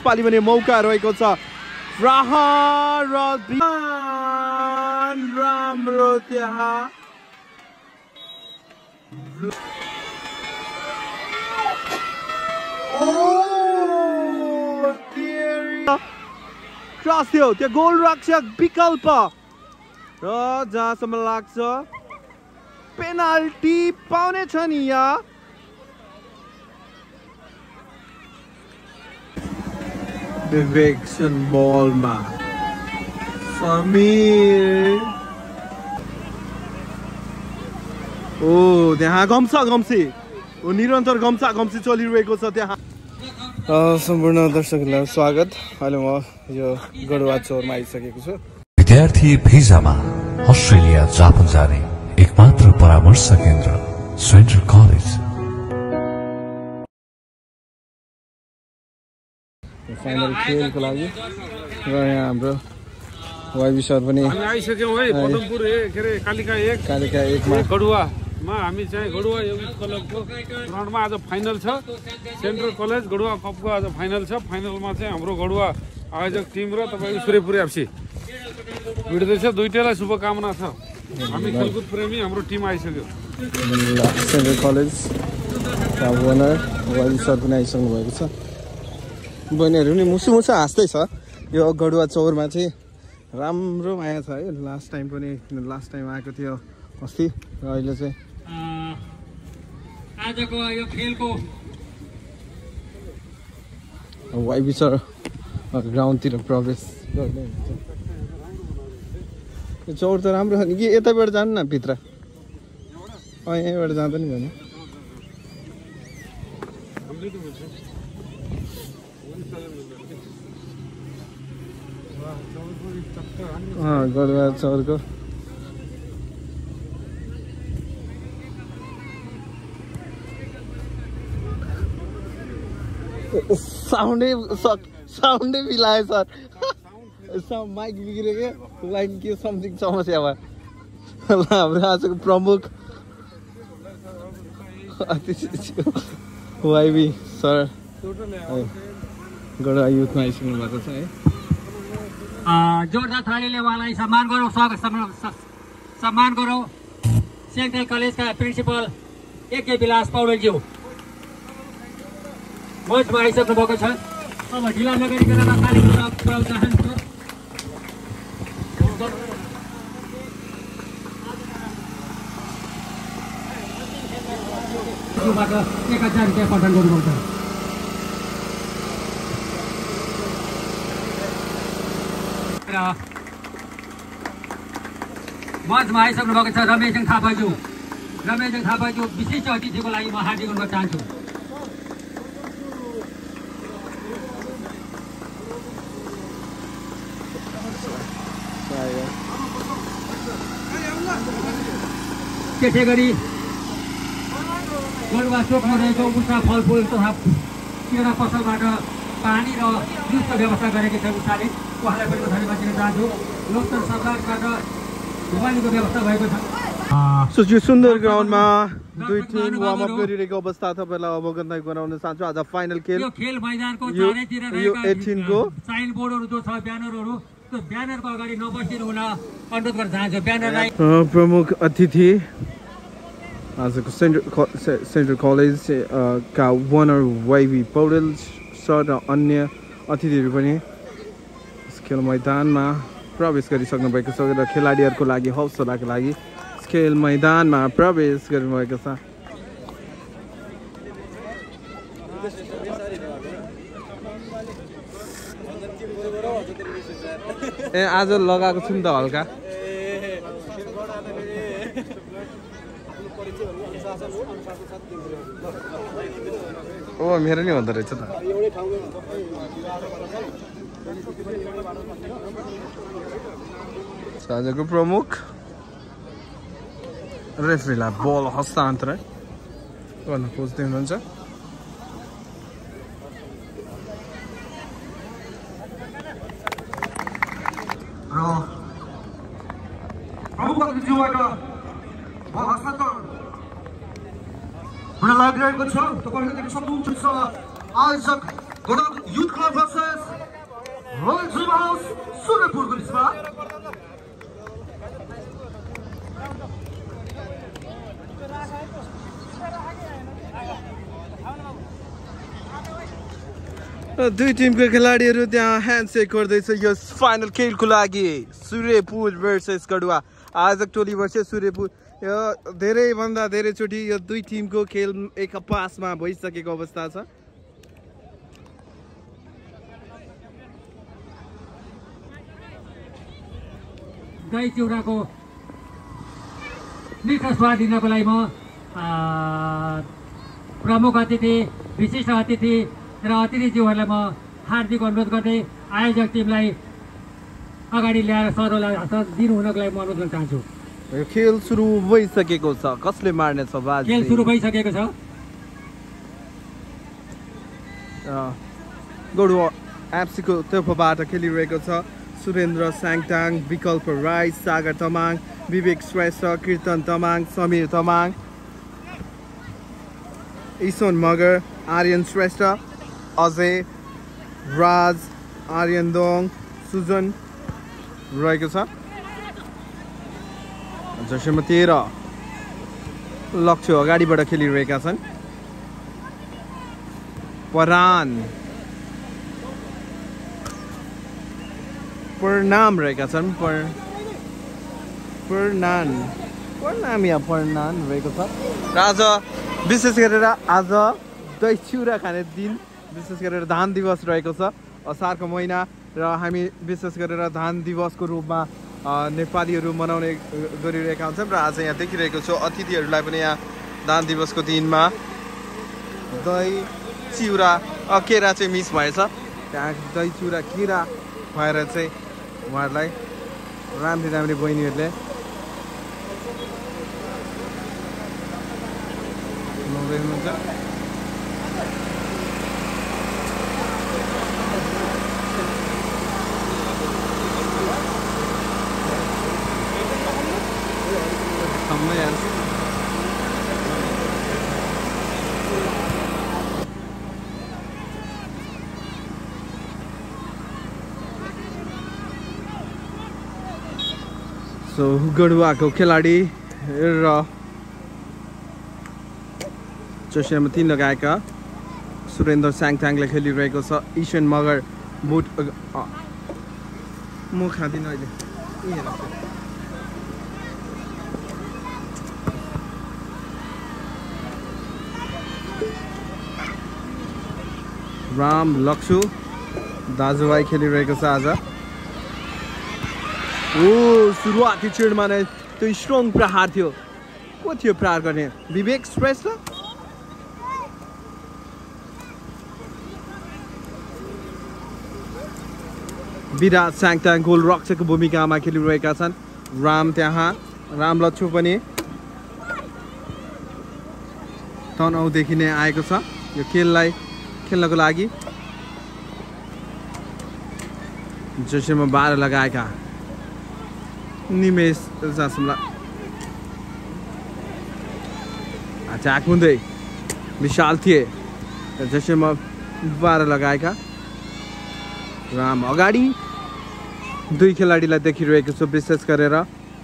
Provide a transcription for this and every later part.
यसपालि पनि मौका रहेको छ प्रहार राम्रो त्यहाँ क्रस थियो त्यो गोलरक्षक विकल्प र जहाँसम्म लाग्छ पेनाल्टी पाउने छ नि यहाँ विवेकसन बलमा समीर त्यहाँ घम्सी निरन्तर घम्सी चलिरहेको छ त्यहाँ सम्पूर्ण दर्शकहरूलाई स्वागत अहिले म यो गडुवा चौरमा आइसकेको छु विद्यार्थी भिजामा अस्ट्रेलिया जापान जाने एकमात्र परामर्श केन्द्र सेन्ट्रल कलेज फाइनल खेलको लागि र यहाँ हाम्रो वाइबी सर पनि आइसक्यौँ है पदमपुर के अरे कालिका 1 गडुवामा हामी चाहिँ गडुवा युथ क्लबको ग्राउन्डमा आज फाइनल छ सेन्ट्रल कलेज गडुवा कपको आज फाइनल छ फाइनलमा चाहिँ हाम्रो गडुवा आयोजक टिम र तपाईँको सूर्यपुर एफसी भिड्दैछ दुईटैलाई शुभकामना छ हामी खेलकुद प्रेमी हाम्रो टिम आइसक्यो central college owner YB sir पनि आइसक्नु भएको छ बहिनीहरू पनि मुसु हाँस्दैछ यो गडुवा चौरमा चाहिँ राम्रो माया छ है लास्ट टाइम आएको थियो अस्ति र अहिले चाहिँ आजको यो खेलको वाइबी सर ग्राउन्डतिर प्रवेश गर्ने हुन्छ चौर त राम्रो छ नि कि यताबाट जानु न भित्र यहीँबाट जाँदा नि भने गडुवा चौरको साउन्डै मिलायो सर माइक बिग्रेको लाइन के समथिङ समस्या भयो हाम्रो आजको प्रमुख वाइबी सर गडुवा युथमा आइसक्नु भएको छ है जोरदार थालीले उहाँलाई सम्मान गरौँ सेन्ट्रल कलेजका प्रिन्सिपल एके विलास पौडेलज्यू मञ्चमा आइसक्नु भएको छ अब ढिला नगरिकन थाली पुऱ्याउन चाहन्छु बाट 1000 रुपियाँ प्रदान गर्नुभएको छ मञ्चमा आइसक्नु भएको छ रमेशजङ थापाज्यू विशिष्ट अतिथिको लागि म हार्दिक अनुरोध चाहन्छु त्यसै गरी गडुवा चोकमा रहेको उषा फलफुल तथा किराना पसलबाट पानी र जुसको व्यवस्था गरेको छ उषाले उहाँलाई पनि धन्यवाद दिन चाहन्छु लोकतन्त्र सरकारबाट ढुवानीको व्यवस्था भएको छ यो सुन्दर ग्राउन्डमा दुई टिम वार्म अप गरिरहेको अवस्था तपाईँलाई अवगत गराउन चाहन्छु आज फाइनल खेल यो खेल मैदानको चारैतिर रहेका 18 को साइन बोर्डहरू जो छ ब्यानरहरू त्यो ब्यानरको अगाडि नबसिनु हुन अनुरोध गर्न चाहन्छु ब्यानरलाई प्रमुख अतिथि आजको सेन्ट्रल कलेज का ओनर वाइबी पौडेल सर र अन्य अतिथिहरू पनि खेल मैदानमा प्रवेश गरिसक्नु भएको छ र खेलाडीहरूको लागि हौसलाको लागि खेल मैदानमा प्रवेश गर्नुभएको छ आज लगाएको छु नि त हल्का मेरो नि हुँदो रहेछ त आजको प्रमुख रेफ्रीलाई बल हस्तान्तरण गर्न खोज्दै हुनुहुन्छ र प्रमुख अतिथिबाट बल हस्तान्तरण हुन लागिरहेको छ। तपाईहरुले देख्न सक्नुहुन्छ आयोजक गडुवा युथ क्लब भर्सेस सुरेपुरको बिचमा दुई टिमको खेलाडीहरू त्यहाँ ह्यान्डसेक गर्दैछ यो फाइनल खेलको लागि सूर्यपुर भर्सेस गढुवा आजक टोली भर्सेस सूर्यपुर यो धेरैभन्दा धेरैचोटि यो दुई टिमको खेल एक पासमा भइसकेको अवस्था छ दही चिउराको मिठो स्वाद दिनको लागि म प्रमुख अतिथि विशिष्ट अतिथि र अतिथिज्यूहरूलाई म हार्दिक अनुरोध गर्दै आयोजक टिमलाई अगाडि ल्याएर सरोलाई दिनु हुनको लागि म अनुरोध गर्न चाहन्छु यो खेल सुरु भइसकेको छ कसले मार्ने छ बाजी खेल सुरु भइसकेको छ गढुवा एफसीको तर्फबाट खेलिरहेको छ सुरेन्द्र साङटाङ विकल्प राई सागर तमाङ विवेक श्रेष्ठ कीर्तन तमाङ समीर तमाङ ईश्वन मगर आर्यन श्रेष्ठ अजय राज आर्यन दोङ सुजन रहेको छ जसमा 13 लक्ष्य अगाडिबाट खेलिरहेका छन् प्रणाम रहेका छन् प्रणाम या प्रणाम रहेको छ र आज विशेष गरेर आज दही चिउरा खाने दिन विशेष गरेर धान दिवस रहेको छ असारको महिना र हामी विशेष गरेर धान दिवसको रूपमा नेपालीहरू मनाउने गरिरहेका हुन्छौँ र आज यहाँ देखिरहेको छु अतिथिहरूलाई पनि यहाँ धान दिवसको दिनमा दही चिउरा केरा चाहिँ मिस भएछ त्यहाँ दही चिउरा केरा भएर चाहिँ उहाँहरूलाई राम्री राम्री बहिनीहरूले लाउँदै हुनुहुन्छ सो गढुवाको खेलाडी र चस्यामा 3 लगाएका सुरेन्द्र साङटाङले खेलिरहेको छ ईशन मगर बुट म खाँदिनँ अहिले राम लक्ष्य दाजुभाइ खेलिरहेको छ आज सुरुवाती क्षणमा नै त्यो स्ट्रङ प्रहार थियो को थियो प्रहार गर्ने विवेक श्रेष्ठ विराट साङटाङ गोल रक्षकको भूमिकामा खेलिरहेका छन् राम त्यहाँ राम लक्ष्य पनि तनहुँदेखि नै आएको छ यो खेललाई खेल्नको लागि जसमा 12 लगाएका निमेश जासमला अट्याक हुँदै विशाल थिए जसमा 12 लगाएका राम अगाडि दुई खेलाडीलाई देखिरहेको छ विशेष गरेर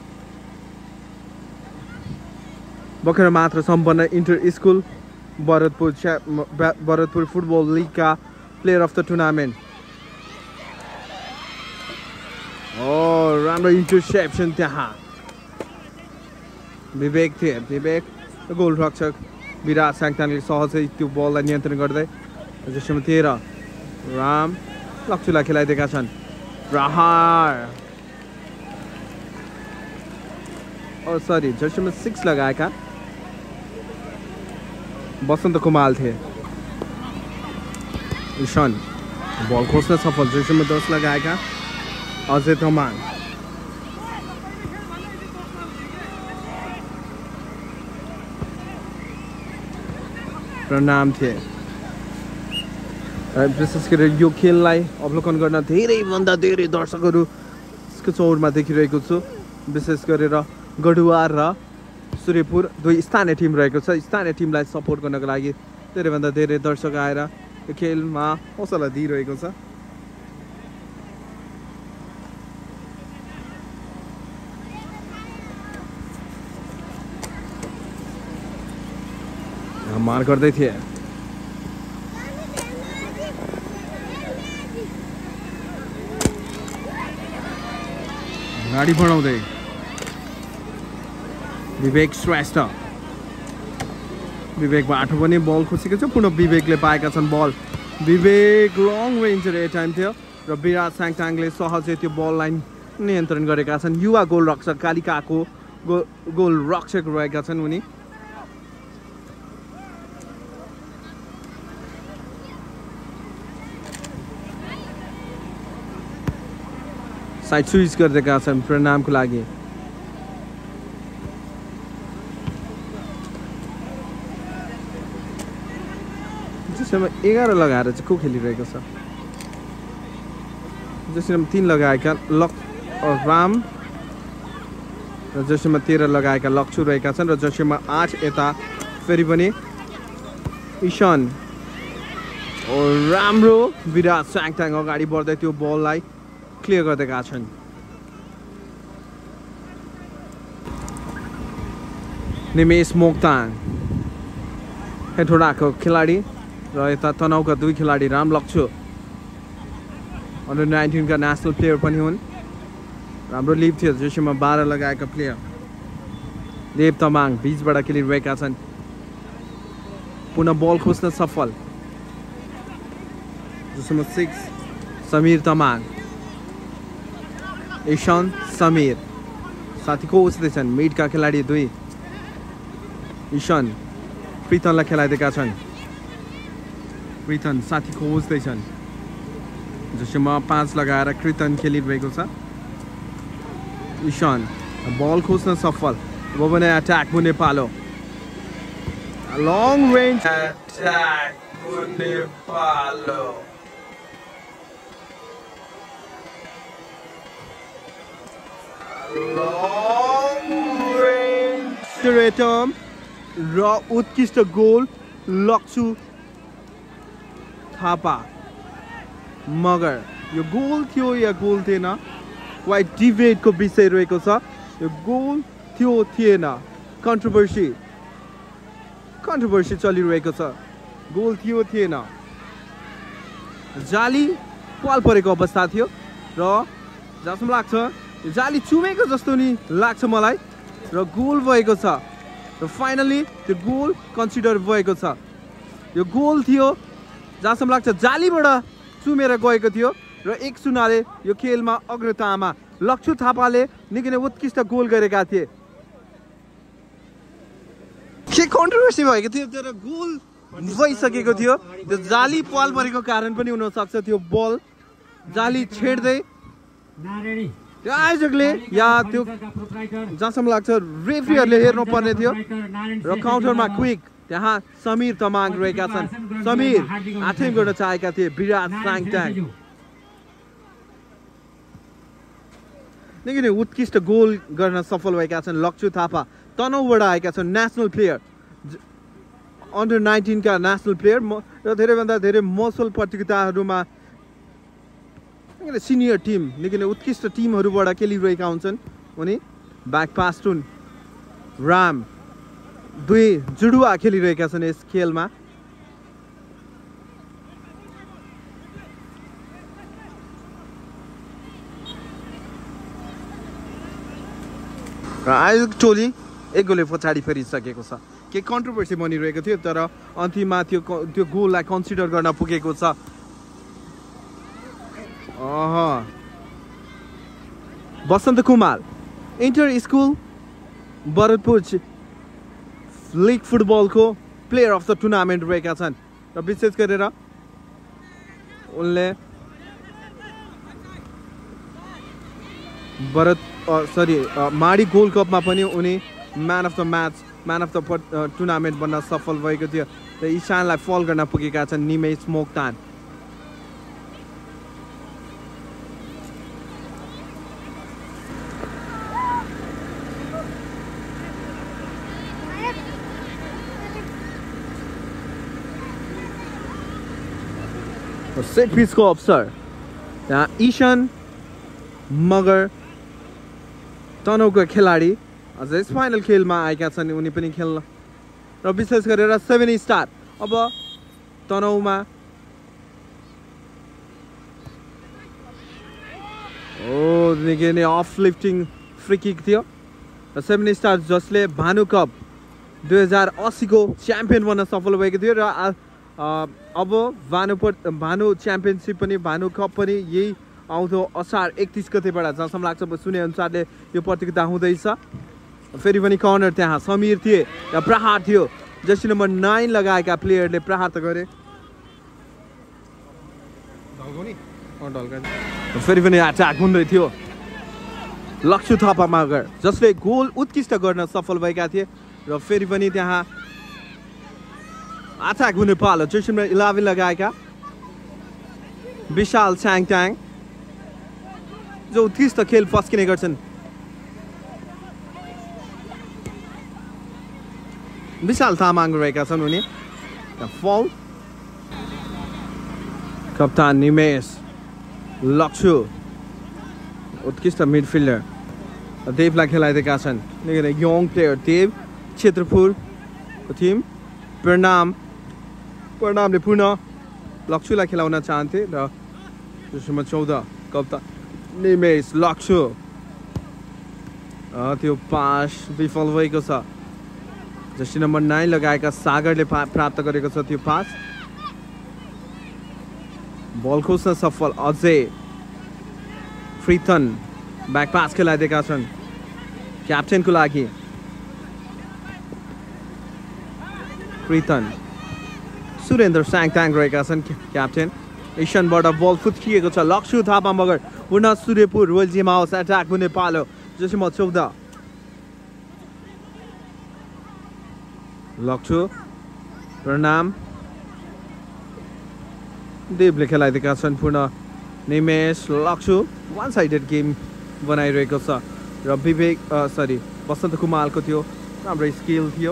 भर्खर मात्र सम्पन्न इन्टर स्कुल भरतपुर फुटबल लिगका प्लेयर अफ द टुर्नामेन्ट राम्रो इन्टरसेप्सन त्यहाँ विवेक थिए विवेक गोल रक्षक विराट साङटाङले सहजै त्यो बललाई नियन्त्रण गर्दै जसमा 13 राम लक्ष्यलाई खेलाइदिएका छन् प्रहार जसमा 6 लगाएका बसन्त कुमाल थिए ईशान बल खोज्न सफल जसमा 10 लगाएका अजय तमाङ प्रणाम थिए विशेष गरेर यो खेललाई अवलोकन गर्न धेरैभन्दा धेरै दर्शकहरू यसको चौरमा देखिरहेको छु विशेष गरेर गढुवा र सूर्यपुर दुई स्थानीय टिम रहेको छ स्थानीय टिमलाई सपोर्ट गर्नको लागि धेरैभन्दा धेरै दर्शक आएर यो खेलमा हौसला दिइरहेको छ मार गर्दै थिए। गाडी बढाउँदै विवेक श्रेष्ठ। विवेकबाट पनि बल खुसेको छ। पुनः विवेकले पाएका छन् बल। विवेक लङ रेन्ज टाइम थियो र विराट साङटाङले सहजै त्यो बललाई नियन्त्रण गरेका छन्। युवा गोलरक्षक कालिकाको गोलरक्षक रहेका छन् उनी। साइड स्विच गरिदिएका छन् प्रणामको लागि। जसमा 11 लगाएर चाहिँ को खेलिरहेको छ। जसमा 3 लगाएका राम र जसमा 13 लगाएका लक्ष्य रहेका छन् र जसमा 8 यता फेरि पनि ईशान। राम्रो विराट साङटाङ अगाडि बढ्दै त्यो बललाई क्लियर गर्दैका छन्। निमेश मोक्तान हेटोडाको खेलाडी र यता तनहुका 2 खेलाडी राम लक्ष्य अन्डर 19 का नेसनल प्लेयर पनि हुन्। राम्रो लिप थियो जसमा 12 लगाएका प्लेयर। देव तमाङ बीचबाट खेलिरहेका छन्। पुनः बल खोज्न सफल। जसमा 6 समीर तमाङ। ईशान समीर साथी खोज्दैछन्। मिडका खेलाडी 2 ईशान प्रितनलाई खेलाइदिएका छन्। प्रितन साथी खोज्दैछन्। जसमा 5 लगाएर कृतन खेलिरहेको छ। ईशान बल खोज्न सफल। वो भने अट्याक हुने पालो। लङ रेन्ज अट्याक हुने पालो। लङ रेन्ज रेटम र उत्कृष्ट गोल लक्ष्य थापा। मगर यो गोल थियो या गोल थिएन वाइट डिबेटको विषय रहेको छ। यो गोल थियो थिएन कन्ट्रोभर्सी चलिरहेको छ। गोल थियो थिएन। जाली पाल परेको अवस्था थियो र जसमा लाग्छ जाली चुमेको जस्तो नि लाग्छ मलाई र गोल भएको छ र फाइनली त्यो गोल कन्सिडर भएको छ। यो गोल थियो जसमा लाग्छ जालीबाट चुमेर गएको थियो र 1-0 यो खेलमा अग्रतामा लक्ष्य थापाले निकै नै उत्कृष्ट गोल गरेका थिए। के कन्ट्रोभर्सी भएको थियो तर गोल भइसकेको थियो। त्यो जाली पाल परेको कारण पनि हुन सक्छ। त्यो बल जाली छेड्दै त्यो आयोजकले या त्यो जहाँसम्म लाग्छ रेफ्रीहरूले हेर्नु पर्ने थियो र काउन्टरमा क्विक त्यहाँ समीर तमाङ रहेका छन्। समीर अटेम्प गर्न चाहेका थिए। विराट साङटाङ निकै नै उत्कृष्ट गोल गर्न सफल भएका छन्। लक्ष्य थापा तनहुबाट आएका छन्। नेसनल प्लेयर अन्डर 19 का नेसनल प्लेयर र धेरैभन्दा धेरै मसल प्रतियोगिताहरूमा सिनियर टिम निकै नै उत्कृष्ट टिमहरूबाट खेलिरहेका हुन्छन् उनी। ब्याक पास्टुन राम 2 जुडुवा खेलिरहेका छन् यस खेलमा। र आयोजक टोली 1 गोलले पछाडि फेरिसकेको छ। के कन्ट्रोभर्सी बनिरहेको थियो तर अन्तिममा त्यो गोललाई कन्सिडर गर्न पुगेको छ। Basanta Kumar inter school Bharatpur league फुटबलको प्लेयर अफ द टुर्नामेन्ट रहेका छन् र विशेष गरेर उनले माडी गोल्ड कपमा पनि उनी man of the match man of the tournament बन्न सफल भएको थियो र ईशानलाई फल गर्न पुगेका छन् निमेश मोक्तान। सेट पिचको अवसर त्यहाँ ईशान मगर तनहुका खेलाडी अझ यस फाइनल खेलमा आएका छन्। उनी पनि खेल्न र विशेष गरेर 7 स्टार अब तनाउमा निकै नै अफलिफ्टिङ फ्री किक थियो र 7 स्टार जसले भानु कप 2080 को च्याम्पियन बन्न सफल भएको थियो र अब भानु च्याम्पियनसिप पनि भानु कप पनि यही आउँदो असार 31 गतेबाट जसम्म लाग्छ सुने अनुसारले यो प्रतियोगिता हुँदैछ। फेरि पनि कर्नर त्यहाँ समीर थिए र प्रहार थियो जर्सी नम्बर 9 लगाएका प्लेयरले प्रहार त गरे फेरि पनि अट्याक हुँदै थियो लक्ष्य थापा मगर जसले गोल उत्कृष्ट गर्न सफल भएका थिए र फेरि पनि त्यहाँ अट्याक हुने पालो जर्सी नम्बर 11 लगाएका विशाल च्याङट्याङ जो उत्कृष्ट खेल पस्किने गर्छन्। विशाल तामाङ रहेका छन् उनी फल कप्तान निमेश लक्ष्य उत्कृष्ट मिडफिल्डर देवलाई खेलाइदिएका छन् यङ प्लेयर देव क्षेत्रपुरको टिम प्रणामले पुनः लक्ष्यलाई खेलाउन चाहन्थे र त्यसमा 14 कप्तान निमेश लक्ष्य त्यो पास विफल भएको छ जर्सी नम्बर 9 लगाएका सागरले प्राप्त गरेको छ त्यो पास बल खोज्न सफल अजय फ्रिथन ब्याक पास खेलाइदिएका छन् क्याप्टेनको लागि फ्रिथन सुरेन्द्र स्याङट्याङ रहेका छन् क्याप्टेन ईशानबाट बल फुत्किएको छ लक्ष्य थापा मगर पुनः Suryapur royal gym house attack हुने पालो जर्सी नम्बर 14 लक्ष्य प्रणाम देवले खेलाइदिएका छन् पुनः निमेश लक्ष्य वान साइडेड गेम बनाइरहेको छ र विवेक वसन्त कुमारको थियो राम्रो स्किल थियो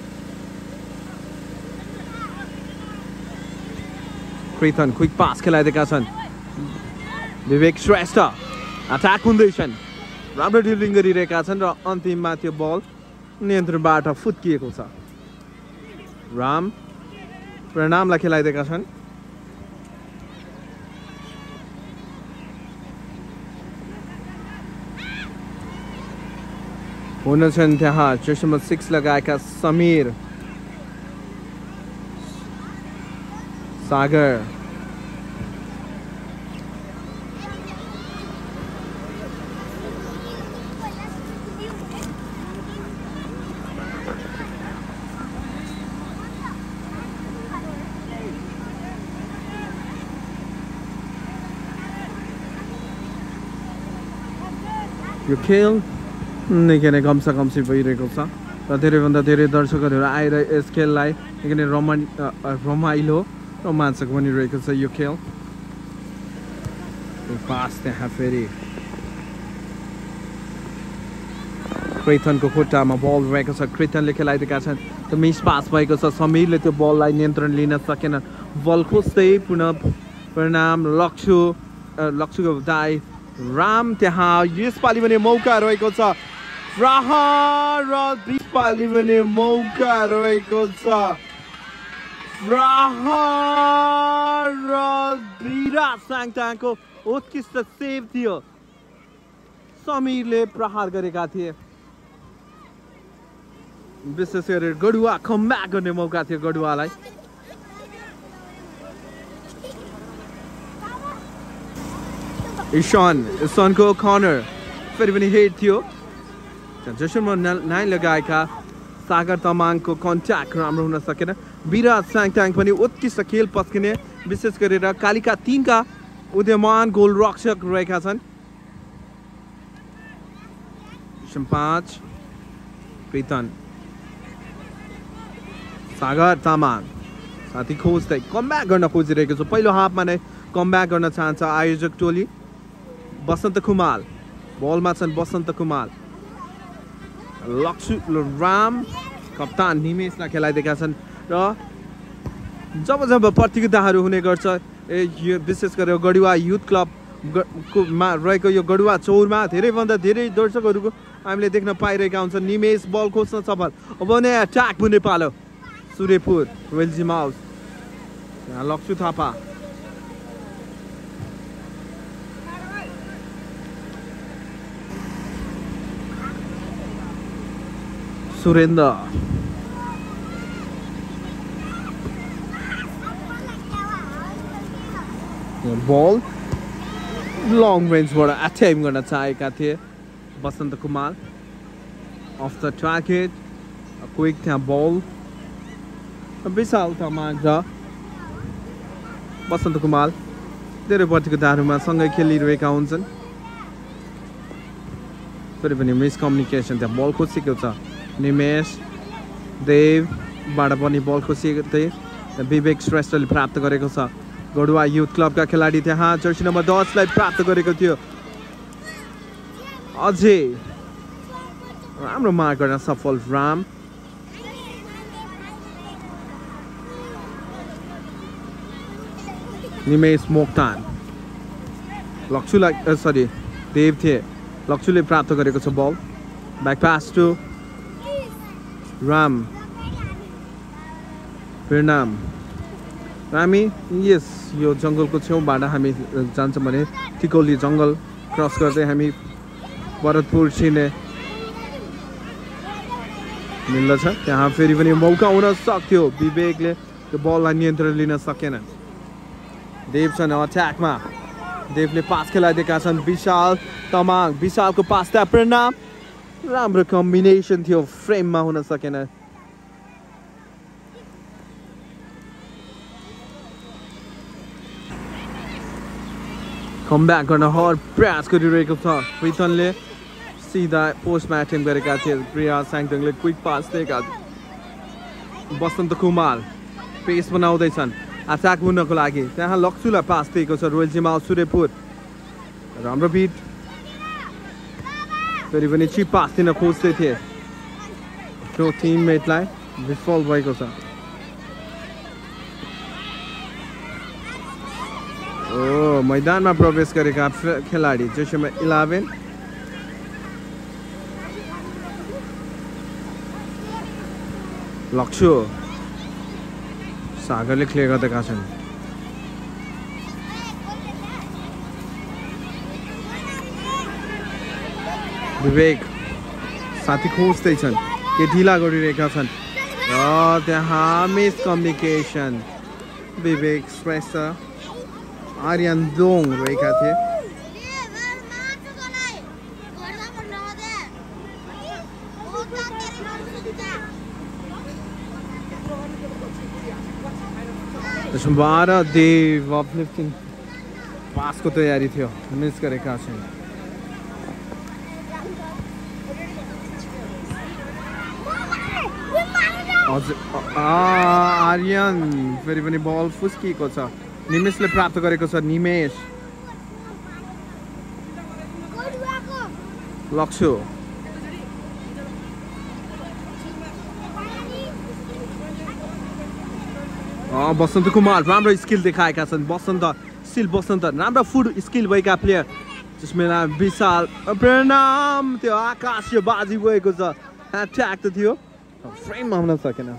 प्रिथन क्विक पास खेलाइदिएका छन् विवेक श्रेष्ठ अट्याक हुँदैछन् राम्रो ड्रिबलिङ गरिरहेका छन् र अन्तिममा त्यो बल नियन्त्रणबाट फुत्किएको छ राम प्रणामलाई खेलाइदिएका छन् हुन्छन् त्यहाँ जर्सी नम्बर 6 लगाएका समीर सागर यो खेल निकै नै कमसी भइरहेको छ र धेरैभन्दा धेरै दर्शकहरू आएर यस खेललाई निकै नै रमाइलो रोमाञ्चक बनिरहेको छ यो खेल पास त्यहाँ फेरि कृतनको खुट्टामा बल रहेको छ कृतनले खेलाइदिएका छन् त्यो मिस पास भएको छ समीरले त्यो बललाई नियन्त्रण लिन सकेन बल खोज्दै पुनः परिणाम लक्ष्यको दाई राम त्यहाँ यसपालि पनि मौका रहेको छ प्रहार र यसपालि पनि मौका रहेको छ प्रहार र विराट स्याङट्याङको उत्कृष्ट सेभ थियो समीरले प्रहार गरेका थिए विशेष गरेर गडुवा कमब्याक गर्ने मौका थियो गडुवालाई ईशानको कर्नर फेरि पनि हेड थियो जर्सी नम्बर 9 लगाएका सागर तामाङको कन्ट्याक्ट राम्रो हुन सकेन विराट स्याङट्याङ पनि उत्कृष्ट खेल पस्किने विशेष गरेर कालिका 3 का उदयमान गोलरक्षक रहेका छन् 5 प्रितन सागर तामाङ साथी खोज्दै कमब्याक गर्न खोजिरहेको छ पहिलो हाफमा नै कमब्याक गर्न चाहन्छ आयोजक टोली बसन्त कुमार बलमा छन् बसन्त कुमार लक्ष्य राम कप्तान निमेशलाई खेलाइदिएका छन् र जब प्रतियोगिताहरू हुने गर्छ विशेष गरेर गडुवा युथ क्लबमा रहेको यो गडुवा चौरमा धेरैभन्दा धेरै दर्शकहरूको हामीले देख्न पाइरहेका हुन्छन् निमेश बल खोज्न सफल अब नै अट्याक हुने पालो सुरेपुर वेल्जी माउस यहाँ लक्ष्य थापा सुरेन्द्र बल लङ रेन्जबाट अट्याक गर्न चाहेका थिए Basanta Kumar off the target quick त्यहाँ बल विशाल तामाङ र बसन्त कुमार धेरै प्रतियोगिताहरूमा सँगै खेलिरहेका हुन्छन् फेरि पनि मिसकम्युनिकेसन त्यहाँ बल खोसेको छ निमेश देवबाट पनि बल खोसेको थिए विवेक श्रेष्ठले प्राप्त गरेको छ गढुवा युथ क्लबका खेलाडी त्यहाँ जर्सी नम्बर 10 लाई प्राप्त गरेको थियो अझै राम्रो मार्क गर्न सफल राम निमेश मोक्तान लक्ष्यलाई सरी देव थिए लक्ष्यले प्राप्त गरेको छ ball back pass to Ram परिणाम हामी यस यो जङ्गलको छेउबाट हामी जान्छौँ भने टिकौली जङ्गल क्रस गर्दै हामी भरतपुर छिर्ने मिल्दछ त्यहाँ फेरि पनि मौका हुन सक्थ्यो विवेकले त्यो बललाई नियन्त्रण लिन सकेन देव छन् अट्याकमा देवले पास खेलाइदिएका छन् विशाल तमाङ विशालको पास त्यहाँ परिणाम राम्रो कम्बिनेसन थियो फ्रेममा हुन सकेन कमब्याक गर्न हर प्रयास गरिरहेको छ प्रितनले सिधा पोस्टमा एटेम्प गरेका थिए प्रिया स्याङटङले क्विक पास दिएका बसन्त कुमार पेस बनाउँदैछन् अट्याक हुनको लागि त्यहाँ लक्ष्यलाई पास दिएको छ रोयल्टीमा सुरेपुर राम्रो बिट फेरि पनि चिप पास दिन खोज्दै थिए त्यो टिममेटलाई विफल भएको छ मैदानमा प्रवेश गरेका खेलाडी जसमा 11 लक्ष्य सागरले क्लियर गर्दैका छन् विवेक साथी खोज्दैछन् के ढिला गरिरहेका छन् र त्यहाँ मिसकम्युनिकेसन विवेक श्रेष्ठ आर्यन दोङ रहेका थिए त्यसमा 12 देव अपलिफ्टिङ पासको तयारी थियो मिस गरेका छन् आर्यन फेरि पनि बल फुस्किएको छ निमेशले प्राप्त गरेको छ निमेश लक्ष्य बसन्त कुमार राम्रो स्किल देखाएका छन् बसन्त राम्रो फुड स्किल भएका प्लेयर जसमा विशाल परिणाम त्यो आकाशीय बाजी गएको छ अट्याक त थियो फ्रेममा हुन सकेन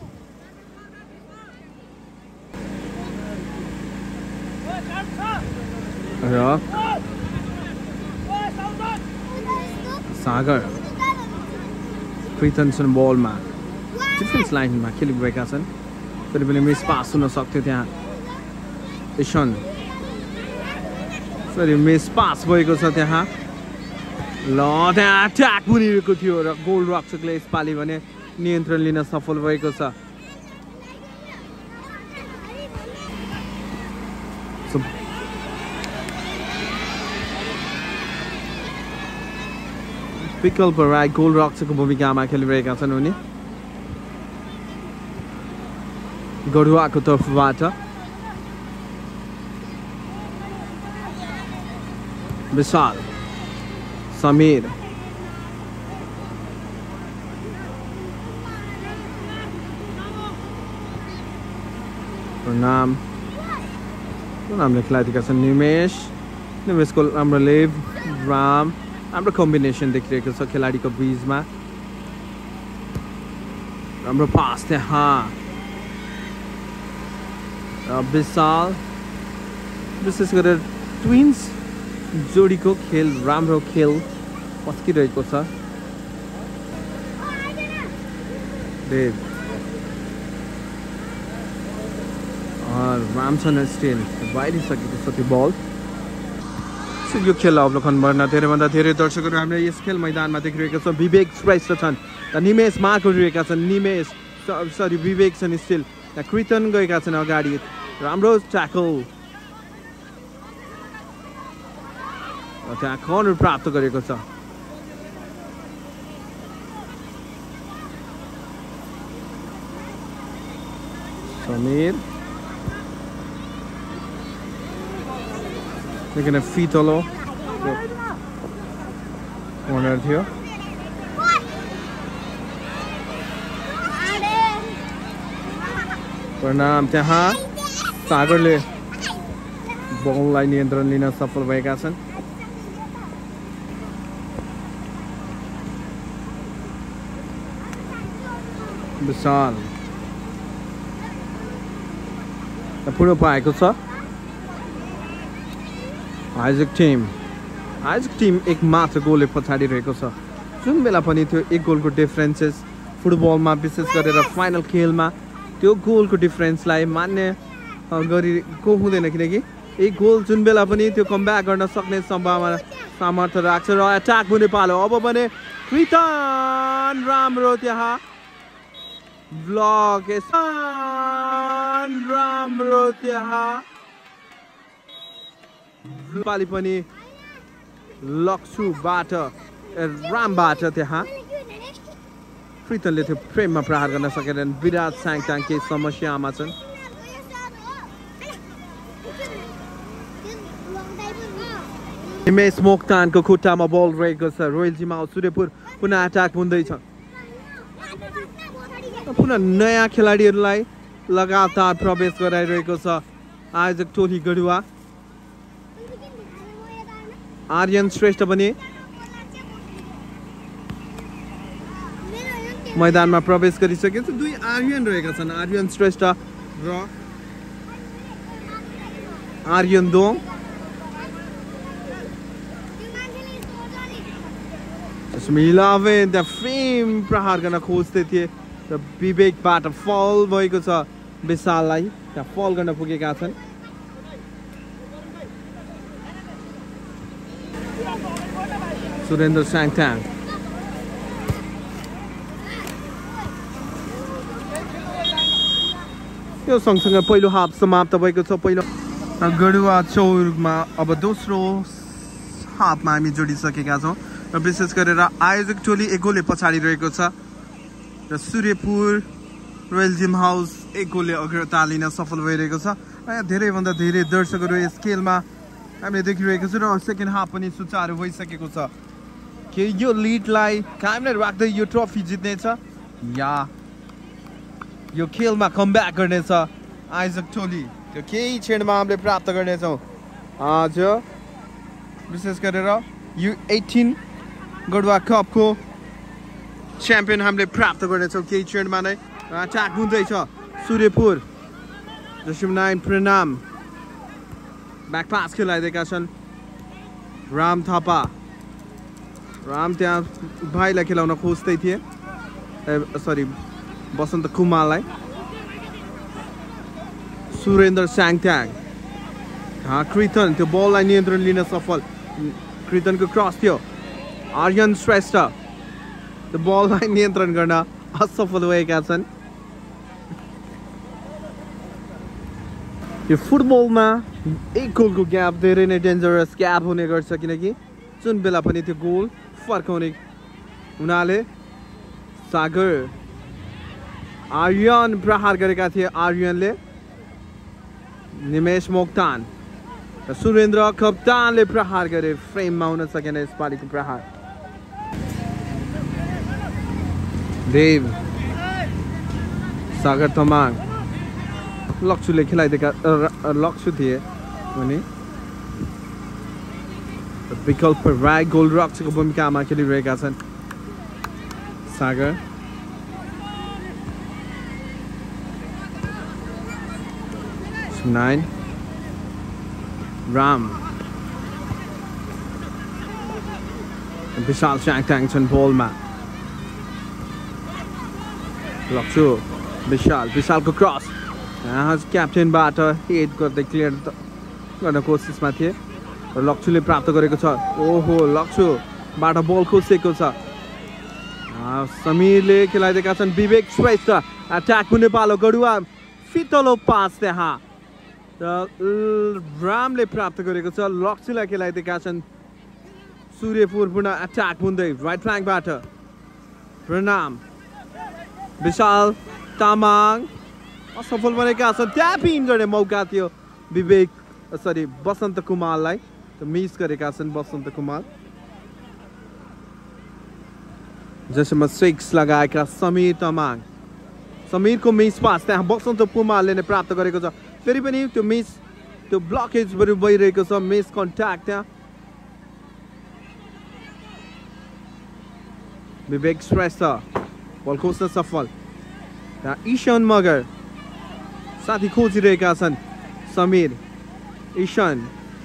र सागर प्रितन बलमा डिफेन्स लाइनमा खेलिरहेका छन् फेरि पनि मिस पास हुन सक्थ्यो त्यहाँ ईशान फेरि मिस पास भएको छ त्यहाँ ल त्यहाँ अट्याक पुनिरहेको थियो र गोल रक्षकले यसपालि भने नियन्त्रण लिन सफल भएको छ विकल्प राई गोल रक्षकको भूमिकामा खेलिरहेका छन् उनी गढुवाको तर्फबाट विशाल समीर नामले खेलाइदिएका छन् निमेशको राम्रो लेभ राम राम्रो कम्बिनेसन देखिरहेको छ खेलाडीको बीचमा राम्रो पास त्यहाँ विशाल विशेष गरेर ट्विन्स जोडीको खेल राम्रो खेल पस्किरहेको छ देव रामसन स्टिल बाहिरिसकेको छ त्यो बल यो खेल अवलोकन गर्न धेरैभन्दा धेरै दर्शकहरू हामीले यस खेल मैदानमा देखिरहेका छौँ विवेक श्रेष्ठ छन् निमेश मार्क गरिरहेका छन् विवेक छन् स्टिल कृतन गएका छन् अगाडि राम्रो ट्याकल त्यहाँ कर्नर प्राप्त गरेको छ समीर लेकिन फिटलो कर्नर थियो परिणाम त्यहाँ सागरले बललाई नियन्त्रण लिन सफल भएका छन् विशाल पुरो पाएको छ आइजक टिम एक मात्र गोलले पछाडि रहेको छ जुन बेला पनि त्यो एक गोलको डिफरेन्सेस फुटबलमा विशेष गरेर फाइनल खेलमा त्यो गोलको डिफरेन्सलाई मान्य गरेको हुँदैन किनकि एक गोल जुन बेला पनि त्यो कमब्याक गर्न सक्ने सम्भावना सामर्थ्य राख्छ र अट्याक हुने पालो अब भने कृतन राम्रो त्यहाँ ब्लक राम्रो त्यहाँ पाली पनि लक्सुबाट रामबाट त्यहाँ कृतनले त्यो फ्रेममा प्रहार गर्न सकेनन् विराट साङताङ केही समस्यामा छन् हिमेश मोक्तानको खुट्टामा बल रहेको छ रोयल जिमाउ सूर्यपुर पुनः अट्याक हुँदैछ पुनः नयाँ खेलाडीहरूलाई लगातार प्रवेश गराइरहेको छ आयोजक टोली गढुवा आर्यन श्रेष्ठ पनि मैदानमा प्रवेश गरिसकेको छ दुई आर्यन रहेका छन् आर्यन श्रेष्ठ र आर्यन दोङ मिलावेन त्यहाँ फ्रेम प्रहार गर्न खोज्दै थिए र विवेकबाट फल भएको छ विशाललाई त्यहाँ फल गर्न पुगेका छन् सुरेन्द्र साङताङ यो सँगसँगै पहिलो हाफ समाप्त भएको छ पहिलो गढुवा चौरमा अब दोस्रो हाफमा हामी जोडिसकेका छौँ र विशेष गरेर आयोजक टोली एक गोलले पछाडि रहेको छ र सूर्यपुर रोयल जिम हाउस एक गोलले अग्रता लिन सफल भइरहेको छ यहाँ धेरैभन्दा धेरै दर्शकहरू यस खेलमा हामीले देखिरहेको छौँ र सेकेन्ड हाफ पनि सुचारू भइसकेको छ के यो लिडलाई कायम नै राख्दै यो ट्रफी जित्नेछ या यो खेलमा कमब्याक गर्नेछ आयोजक टोली त्यो केही क्षणमा हामीले प्राप्त गर्नेछौँ आज विशेष गरेर U18 गढुवा कपको च्याम्पियन हामीले प्राप्त गर्नेछौँ केही क्षणमा नै अट्याक हुँदैछ सूर्यपुर जसमा 9 प्रणाम ब्याक पास खेलाइदिएका छन् राम थापा राम त्यहाँ भाइलाई खेलाउन खोज्दै थिए सरी बसन्त कुमारलाई सुरेन्द्र साङताङ कृतन त्यो बललाई नियन्त्रण लिन सफल कृतनको क्रस थियो आर्यन श्रेष्ठ त्यो बललाई नियन्त्रण गर्न असफल भएका छन् यो फुटबलमा एक गोलको ग्याप धेरै नै डेन्जरस ग्याप हुने गर्छ किनकि जुन बेला पनि त्यो गोल फर्काउने हुनाले सागर आर्यन प्रहार गरेका थिए आर्यनले निमेश मोक्तान र सुरेन्द्र कप्तानले प्रहार गरे फ्रेममा हुन सकेन यसपालिको प्रहार देव सागर तमाङ लक्ष्यले खेलाइदिएका लक्ष्य थिए अनि विकल्प राय गोलरक्षकको भूमिकामा खेलिरहेका छन् सागर 9 Ram Vishal Changtang छन् बलमा लक्ष्य विशालको क्रस यहाँ क्याप्टेनबाट हेड गर्दै क्लियर गर्न कोसिसमा थिए र लक्ष्यले प्राप्त गरेको छ ओहो लक्ष्यबाट बल खोसेको छ समीरले खेलाइदिएका छन् विवेक श्रेष्ठ अट्याक हुने पालो गडुवा फितलो पास त्यहाँ र रामले प्राप्त गरेको छ लक्ष्यलाई खेलाइदिएका छन् सूर्यपुर पुनः अट्याक हुँदै राइट फ्ल्याङ्कबाट प्रणाम विशाल तामाङ असफल बनेका छन् ट्याप इन गर्ने मौका थियो विवेक सरी बसन्त कुमारलाई मिस गरेका छन् बसन्त कुमार जसमा 6 लगाएका समीर तामाङ समीरको मिस पास त्यहाँ बसन्त कुमारले नै प्राप्त गरेको छ फेरि पनि त्यो मिस त्यो ब्लकेजबाट भइरहेको छ मिस कन्ट्याक्ट त्यहाँ विवेक श्रेष्ठ बल खोज्न सफल त्यहाँ ईशान मगर साथी खोजिरहेका छन् समीर ईशान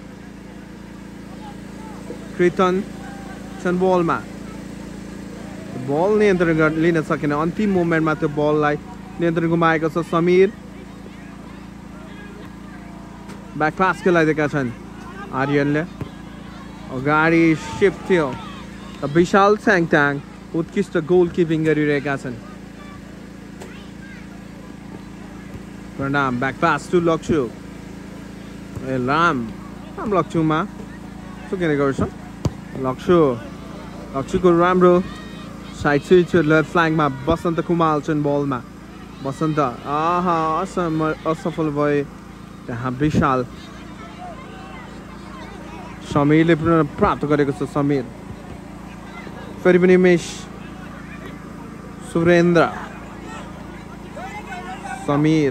कृतन छन् बलमा बल नियन्त्रण लिन सकेन अन्तिम मोमेन्टमा त्यो बललाई नियन्त्रण गुमाएको छ समीर ब्याक पास खेलाइदिएका छन् आर्यनले अगाडि शिफ्ट थियो विशाल स्याङटाङ उत्कृष्ट गोल किपिङ गरिरहेका छन् प्रणाम ब्याक पास टु लक्ष्य राम लक्ष्यमा सुकेर गर्छ लक्ष्यको राम्रो साइड स्विच लेफ्ट फ्ल्याङ्कमा बसन्त कुमार छन् बलमा बसन्त असफल भए त्यहाँ विशाल समीरले प्राप्त गरेको छ समीर फेरि पनि मिस सुरेन्द्र समीर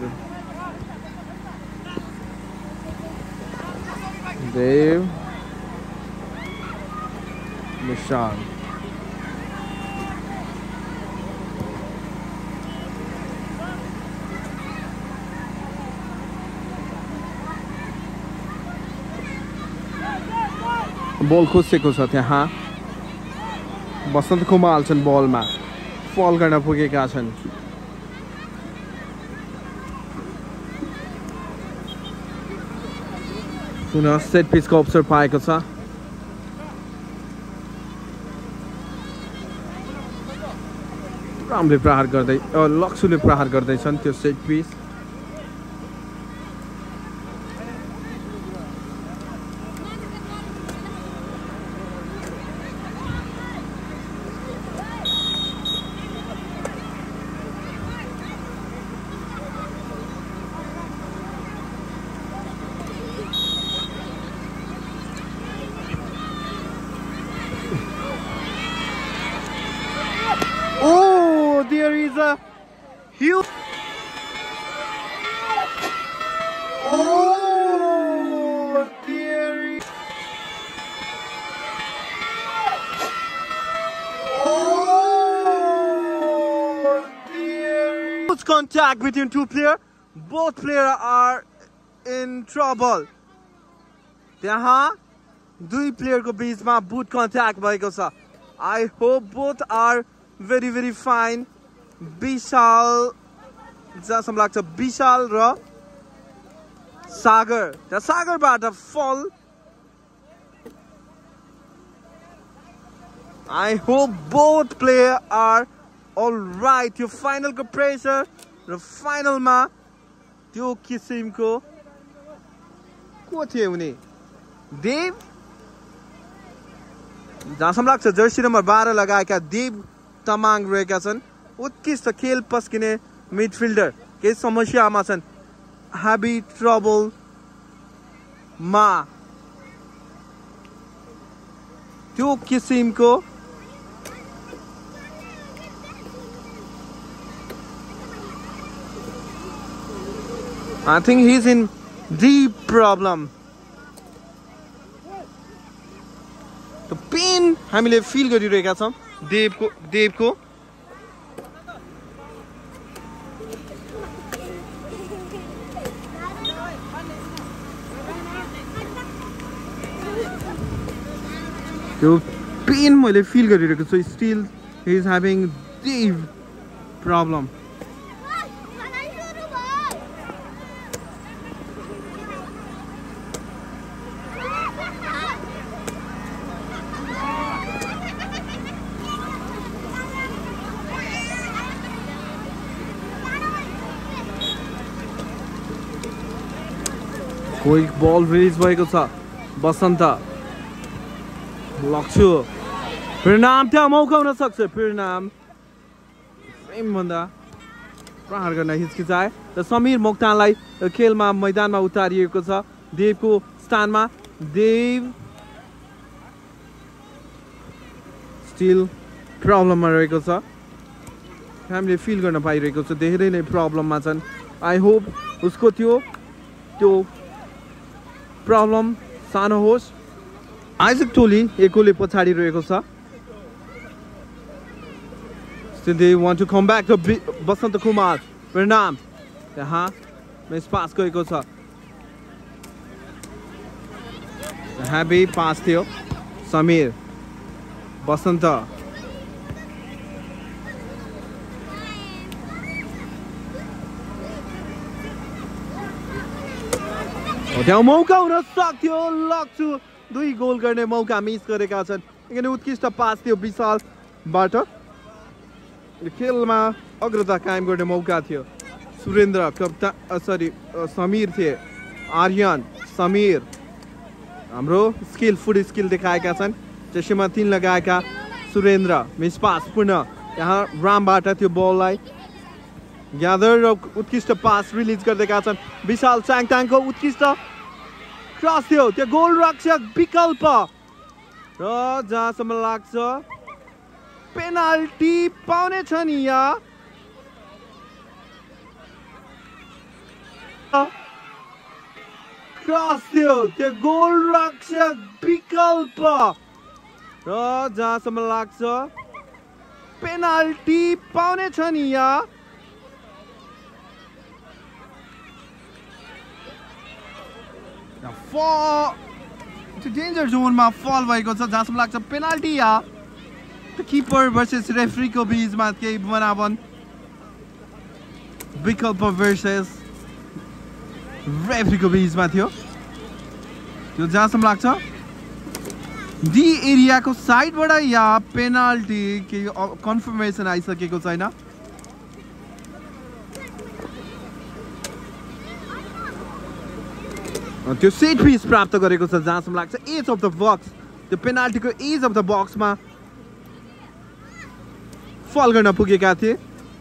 देव विशाल बल खोसेको छ त्यहाँ बसन्त कुमार छन् बलमा फल गर्न पुगेका छन् पुनः सेट पिचको अवसर पाएको छ रामले प्रहार गर्दै लक्ष्यले प्रहार गर्दैछन् त्यो set piece there is a huge contact between two players. Both players are in trouble. त्यहाँ दुई प्लेयर को बीच में बुट कन्ट्याक्ट भएको छ. I hope both are very very fine. विशाल जसम्म लाग्छ विशाल र सागर र सागरबाट फल. I hope both players are all right. यो फाइनल को प्रेसर र फाइनल मा त्यो किसिमको को थियो उनी देव जसम्म लाग्छ जर्सी नम्बर 12 लगाएका देव तमाङ रहेका छन्. उत्कृष्ट खेल पस्किने मिडफिल्डर केही समस्यामा छन्. हेभी ट्रबल मा त्यो किसिमको I think he's in deep problem. The pain हामीले फिल गरिरहेका छौं देवको त्यो पेन मैले फिल गरिरहेको छु still he is having deep problem. Quick ball release भएको छ बसन्त लक्ष्य परिणाम त्यहाँ मौका हुन सक्छ परिणाम भन्दा प्रहार गर्न हिचकिचाए र समीर मोक्तानलाई खेलमा मैदानमा उतारिएको छ देवको स्थानमा देव स्टिल प्रब्लममा रहेको छ हामीले फिल गर्न पाइरहेको छ धेरै नै प्रब्लममा छन् आई होप उसको त्यो प्रब्लम सानो होस् आइजक टोली एकोले पछाडि रहेको छ they want to come back to Basant Kumar परिणाम यहाँ मिस पास गएको छ ह्याबी पास थियो समीर बसन्त त्यहाँ मौका हुन सक्थ्यो लक्ष्य 2 गोल गर्ने मौका मिस गरेका छन् किनभने उत्कृष्ट पास थियो विशालबाट खेलमा अग्रता कायम गर्ने मौका थियो सुरेन्द्र कप्तान समीर थिए आर्यन समीर हाम्रो फुड स्किल देखाएका छन् चस्मा 3 लगाएका सुरेन्द्र मिस पास पुनः यहाँ रामबाट त्यो बललाई ग्यादर र उत्कृष्ट पास रिलिज गरिदिएका छन् विशाल स्याङताङको उत्कृष्ट क्रस थियो त्यो गोल रक्षक विकल्प र जहाँसम्म लाग्छ पेनाल्टी पाउने छन् यहाँ क्रस थियो त्यो गोल रक्षक विकल्प र जहाँसम्म लाग्छ पेनाल्टी पाउने छन् यहाँ डेन्जर जोनमा फल भएको छ जहाँसम्म लाग्छ पेनाल्टी यहाँ कीपर वर्सेस रेफरी को बीचमा केही बनावन विकल्प वर्सेस रेफरी को बीचमा थियो त्यो जहाँसम्म लाग्छ डी एरिया को साइडबाट या पेनाल्टी के कन्फर्मेसन आइसकेको छैन त्यो सेट पिस प्राप्त गरेको छ जहाँसम्म लाग्छ एज अफ द बक्स त्यो पेनाल्टीको एज अफ द बक्समा फल गर्न पुगेका थिए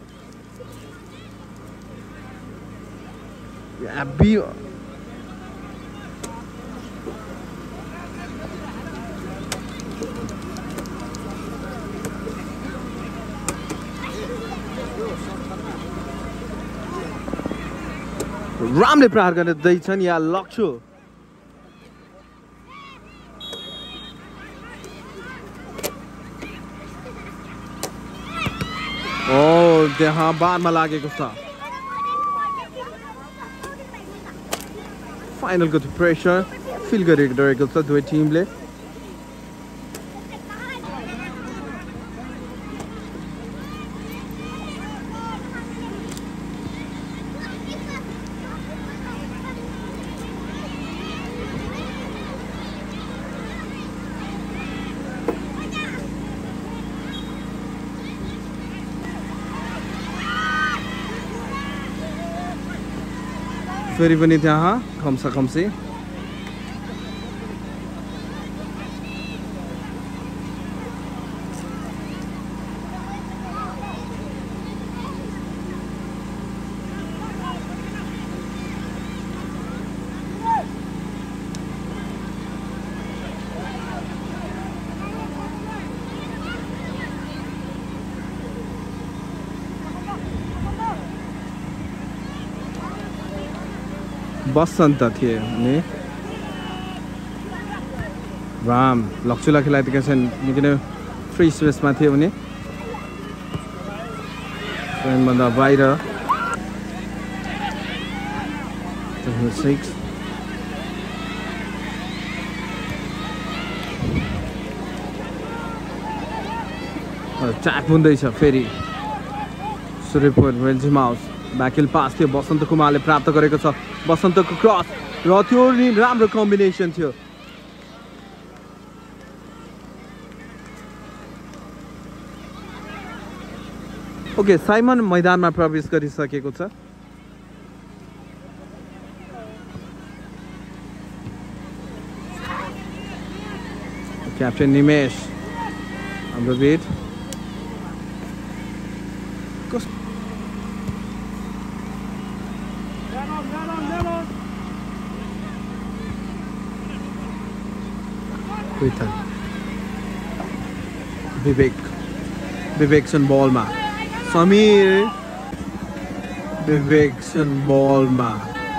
रामले प्रहार गर्दैछन् या लक्ष्य त्यहाँ बारमा लागेको छ फाइनलको त्यो प्रेसर फिल गरिरहेको छ दुवै टिमले फेरि पनि त्यहाँ खम्सा खम्सी बसन्त थिए अनि राम लक्ष्यलाई खेलाइदिएका छन् निकै नै फ्री स्पेसमा थियो भने भन्दा बाहिर 6 ट्याक हुँदैछ फेरि सूर्यपुर वेल्जी माउस ब्याकहिल पास थियो बसन्त कुमारले प्राप्त गरेको छ बसन्तको क्रस र त्यो नि राम्रो कम्बिनेसन थियो ओके साइमन मैदानमा प्रवेश गरिसकेको छ क्याप्टेन निमेश हाम्रो बेट विवेकसन बलमा समीर विवेकसन बलमा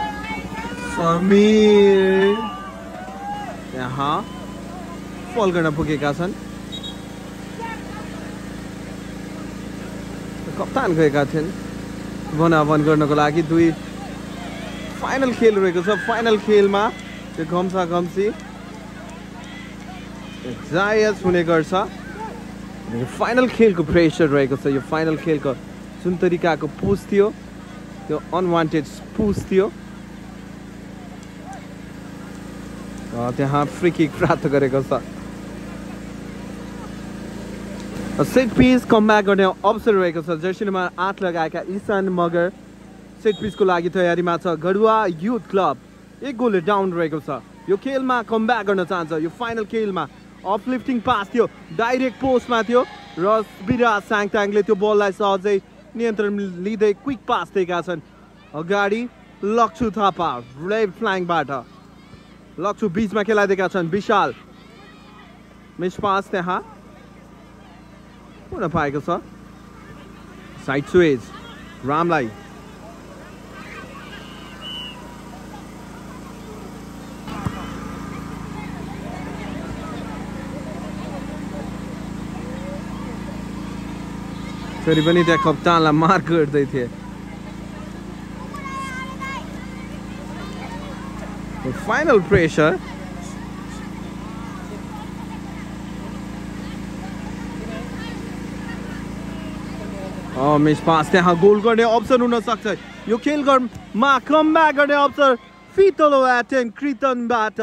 समीर यहाँ फल गर्न पुगेका छन् कप्तान गएका थिएन वनावन गर्नको लागि दुई फाइनल खेल रहेको छ फाइनल खेलमा त्यो घम्सा घम्सी जायज हुने गर्छ यो फाइनल खेलको प्रेसर रहेको छ यो फाइनल खेलको जुन तरिकाको पुस थियो त्यो अनवान्टेड पुस थियो त्यहाँ फ्री किक प्राप्त गरेको छ सेट पिस कमब्याक गर्ने अवसर रहेको छ जर्सी नम्बर 8 लगाएका ईशान मगर सेट पिसको लागि तयारीमा छ गढुवा युथ क्लब एक गोलले डाउन रहेको छ यो खेलमा कमब्याक गर्न चाहन्छ यो फाइनल खेलमा अपलिफ्टिङ पास थियो डाइरेक्ट पोस्टमा थियो र विराज साङताङले त्यो बललाई सहजै नियन्त्रण लिँदै क्विक पास दिएका छन् अगाडि लक्ष्य थापा लेफ्ट फ्ल्याङ्कबाट लक्ष्य बीचमा खेलाइदिएका छन् विशाल मिस पास त्यहाँ पुनः पाएको छ साइड स्वेज रामलाई फेरि पनि त्यहाँ कप्तानलाई मार्क गर्दै थिए फाइनल प्रेसर मिस पास त्यहाँ गोल गर्ने अप्सन हुन सक्छ यो खेलमा कमब्याक गर्ने अवसर फितलो एटेम्प कृतनबाट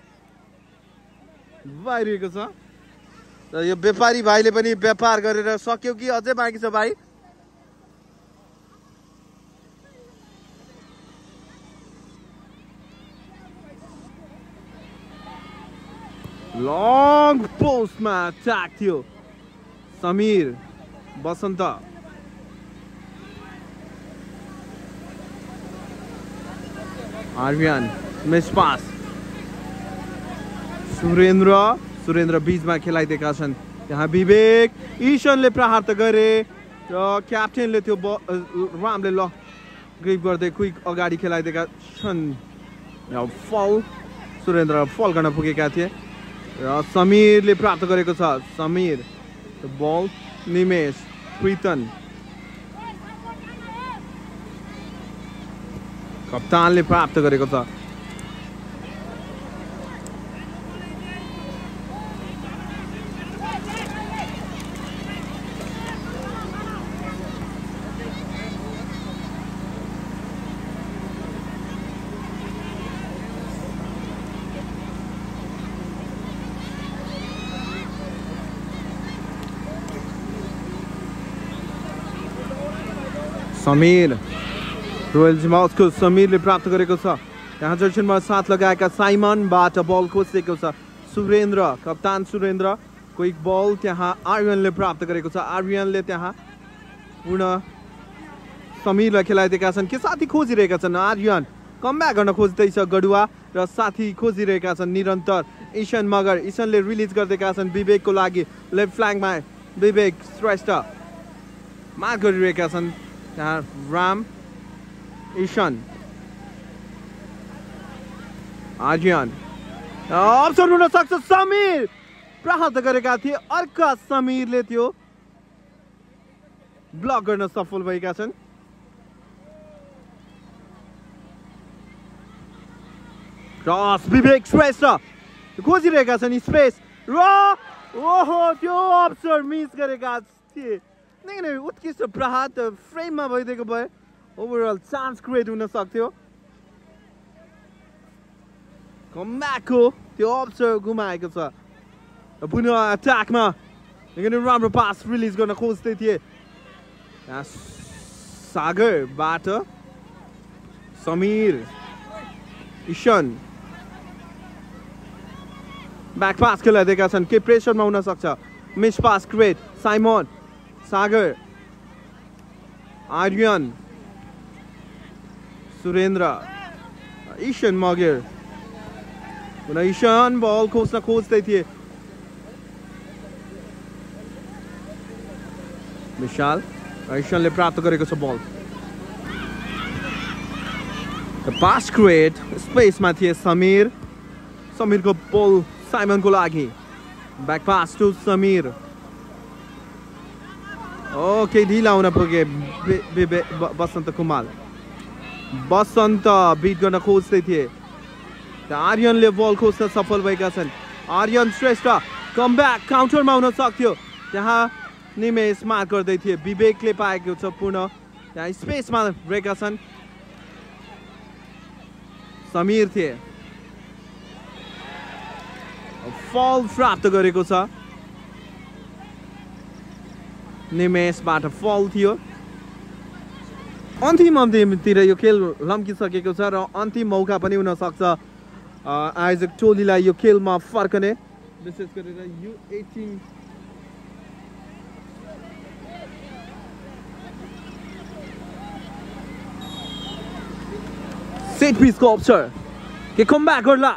भइरहेको छ र यो व्यापारी भाइले पनि व्यापार गरेर सक्यो कि अझै बाँकी छ भाइ लङ पोस्टमा ट्याक थियो समीर बसन्त आर्यन मिस पास सुरेन्द्र बीचमा खेलाइदिएका छन् यहाँ विवेक ईशनले प्रहार त गरे र क्याप्टेनले त्यो रामले ग्रिप गर्दै क्विक अगाडि खेलाइदिएका छन् फल सुरेन्द्र फल गर्न पुगेका थिए र समीरले प्राप्त गरेको छ समीर बल निमेश प्रीतन कप्तानले प्राप्त गरेको छ समीर रोयल जिमाउसको समीरले प्राप्त गरेको छ यहाँ जर्सी नम्बर 7 लगाएका साइमनबाट बल खोसेको छ सुरेन्द्र कप्तान सुरेन्द्र क्विक बल त्यहाँ आर्यनले प्राप्त गरेको छ आर्यनले त्यहाँ पुनः समीरलाई खेलाइदिएका छन् के साथी खोजिरहेका छन् आर्यन कमब्याक गर्न खोज्दैछ गढुवा र साथी खोजिरहेका छन् निरन्तर ईशान मगर ईशानले रिलिज गरिदिएका छन् विवेकको लागि लेफ्ट फ्ल्याङ्कमा विवेक श्रेष्ठ मार्क गरिरहेका छन् त्यहाँ राम ईशान आर्यन अवसर हुन सक्छ समीर प्रहार गरेका थिए अर्का समीरले त्यो ब्लक गर्न सफल भएका छन् क्रस विवेक श्रेष्ठ खोजिरहेका छन् स्पेस र ओहो त्यो अवसर मिस गरेका थिए नै उत्कृष्ट प्रहार त फ्रेममा भइदिएको भए ओभरअल चान्स क्रिएट हुन सक्थ्यो कमब्याकको त्यो अवसर गुमाएको छ पुनः अट्याकमा राम्रो पास रिलिज गर्न खोज्दै थिए सागरबाट समीर ईशान ब्याक पास खेलाइदिएका छन् के प्रेसरमा हुन सक्छ miss pass create Simon Sagar Aryan Surendra Ishan मगेर पुनः ईशान बल खोज्दै थिए विशाल ईशानले प्राप्त गरेको छ बल पास क्रिएट स्पेसमा थिए समीरको बल साइमनको लागि back pass to Samir okay ढिला हुन पुगे बसन्त कुमार बसन्त बिट गर्न खोज्दै थिए आर्यनले बल खोज्न सफल भएका छन् आर्यन श्रेष्ठ कमब्याक काउन्टरमा हुन सक्थ्यो त्यहाँ निमेश मार्क गर्दै थिए विवेकले पाएको छ पुनः त्यहाँ स्पेसमा रहेका छन् समीर थिए फल प्राप्त गरेको छ निमेशबाट फल थियो अन्तिमतिर यो खेल लम्किसकेको छ र अन्तिम मौका पनि हुन सक्छ आयोजक टोलीलाई यो खेलमा फर्कने विशेष गरेर U18 सेट पिसको अवसर के कमब्याक गर्ला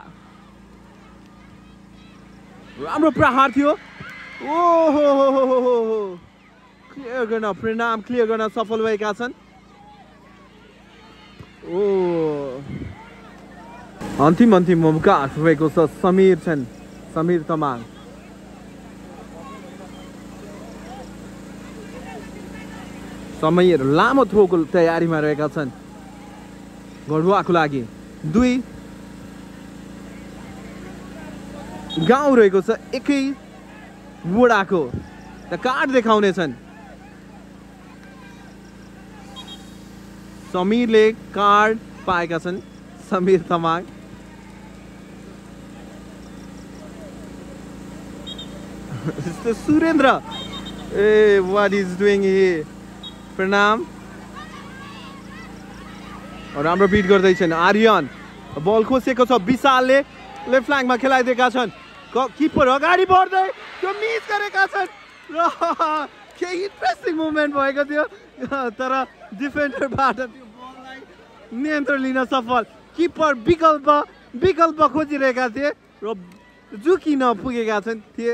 राम्रो प्रहार थियो ओहो क्लियर गर्न परिणाम क्लियर गर्न सफल भएका छन् ओ अन्तिम मौका रहेको छ समीर तमाङ समीर लामो थ्रोको तयारीमा रहेका छन् गढुवाको लागि 2 गाउँ रहेको छ एकै वडाको त कार्ड देखाउने छन् समीरले कार्ड पाएका छन् समीर तमाङ सुरेन्द्र ए व्हाट इज डुइङ हियर प्रणाम राम्रो बिट गर्दैछन् आर्यन बल खोसेको छ विशालले लेफ्ट फ्ल्याङ्कमा खेलाइदिएका छन् किपर अगाडि बढ्दै त्यो मिस गरेका छन् र केही इन्ट्रेस्टिङ मुभमेन्ट भएको थियो तर डिफेन्डरबाट त्यो बललाई नियन्त्रण लिन सफल किपर विकल्प खोजिरहेका थिए र झुकिन पुगेका थिए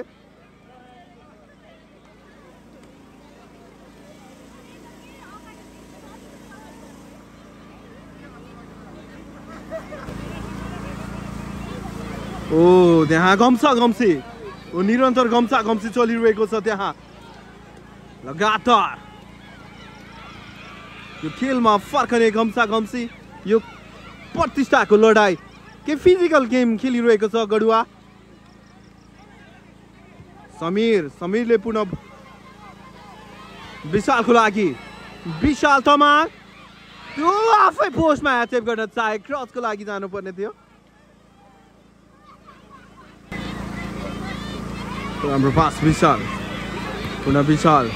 ओ त्यहाँ घम्सी निरन्तर घम्सी चलिरहेको छ त्यहाँ लगातार यो खेलमा फर्कने घम्सी यो प्रतिष्ठाको लडाई के फिजिकल गेम खेलिरहेको छ गढुवा समीरले पुनः विशालको लागि विशाल तमाङ त्यो आफै पोस्टमा एटेम्प गर्न चाहे क्रसको लागि जानुपर्ने थियो राम्रो पास विशाल पुनः विशाल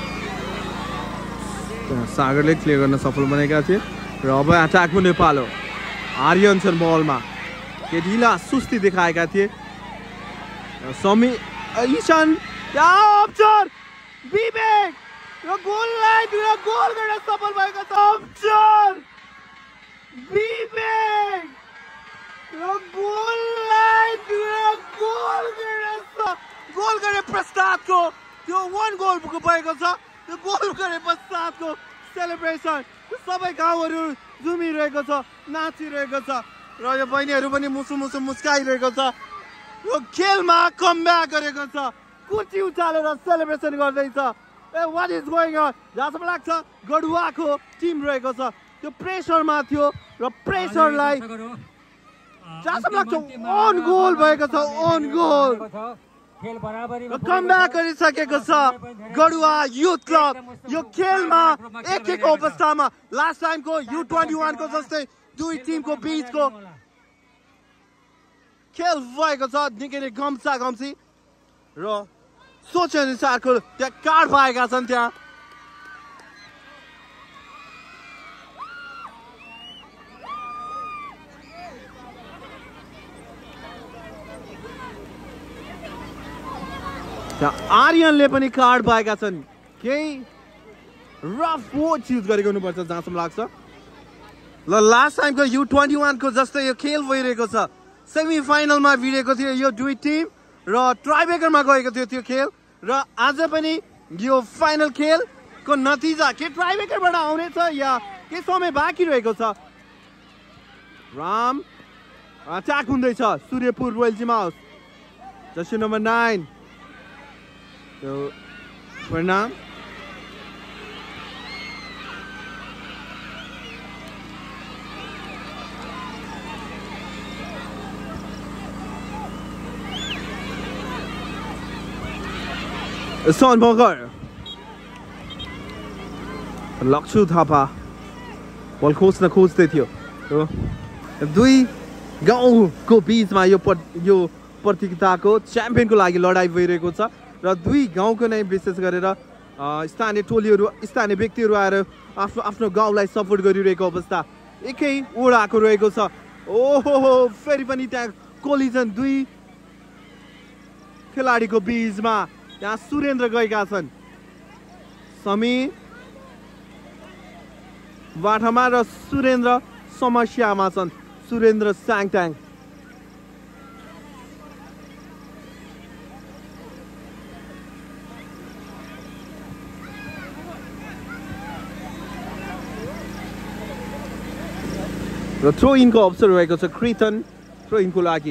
सागरले क्लियर गर्न सफल बनेका थिए र अब अट्याक पनि नेपाल हो आर्यन छन् बलमा के ढिला सुस्ती देखाएका थिए ईशान अप्चर विवेक र गोललाई गोल गर्न सफल भएको छ अप्चर विवेक र गोललाई गोल गरे पश्चातको त्यो 1 गोल भएको छ त्यो गोल गरे पश्चातको सेलिब्रेसन सबै गाउँहरू झुमिरहेको छ नाचिरहेको छ र यो बहिनीहरू पनि मुसु मुस्काइरहेको छ यो खेलमा कमब्याक गरेको छ कुर्ची उचालेर सेलिब्रेसन गर्दैछ ए व्हाट इज गोइङ अन जहाँसम्म लाग्छ गढुवाको टिम रहेको छ त्यो प्रेसरमा थियो र प्रेसरलाई जहाँसम्म लाग्छ अन गोल भएको छ अन गोल खेल बराबरीमा कमब्याक गरिसकेको छ गडुवा युथ क्लब यो खेलमा एक अवस्थामा लास्ट टाइमको U21 को जस्तै दुई टिमको बीचको खेल भएको छ निकै नै गम्सा गम्सी र सोचे अनुसारको त्यहाँ कार्ड पाएका छन् त्यहाँ आर्यनले पनि कार्ड पाएका छन् केही रफ वर्ड युज गरेको हुनुपर्छ जहाँसम्म लाग्छ ल लास्ट टाइमको U21 को जस्तै यो खेल भइरहेको छ सेमी फाइनलमा भिडेको थियो यो दुई टिम र ट्राइब्रेकरमा गएको थियो त्यो खेल र आज पनि यो फाइनल खेलको नतिजा के ट्राइब्रेकरबाट आउनेछ या के समय बाँकी रहेको छ राम अट्याक हुँदैछ सूर्यपुर रोयल जिमाउस जर्सी नम्बर 9 So, परिणाम सन बगर लक्ष्य थापा बल खोज्दै थियो दुई गाउँको बीचमा यो प्रतियोगिताको च्याम्पियनको लागि लडाई भइरहेको छ र दुई गाउँको नै विशेष गरेर स्थानीय टोलीहरू स्थानीय व्यक्तिहरू आएर आफ्नो आफ्नो गाउँलाई सपोर्ट गरिरहेको अवस्था एकै ओडाको रहेको छ ओहो फेरि पनि त्यहाँ कोलिजन दुई खेलाडीको बीचमा त्यहाँ सुरेन्द्र गएका छन् समी बाठामा र सुरेन्द्र समस्यामा छन् सुरेन्द्र स्याङट्याङ र थ्रो इनको अवसर रहेको छ कृतन थ्रो इनको लागि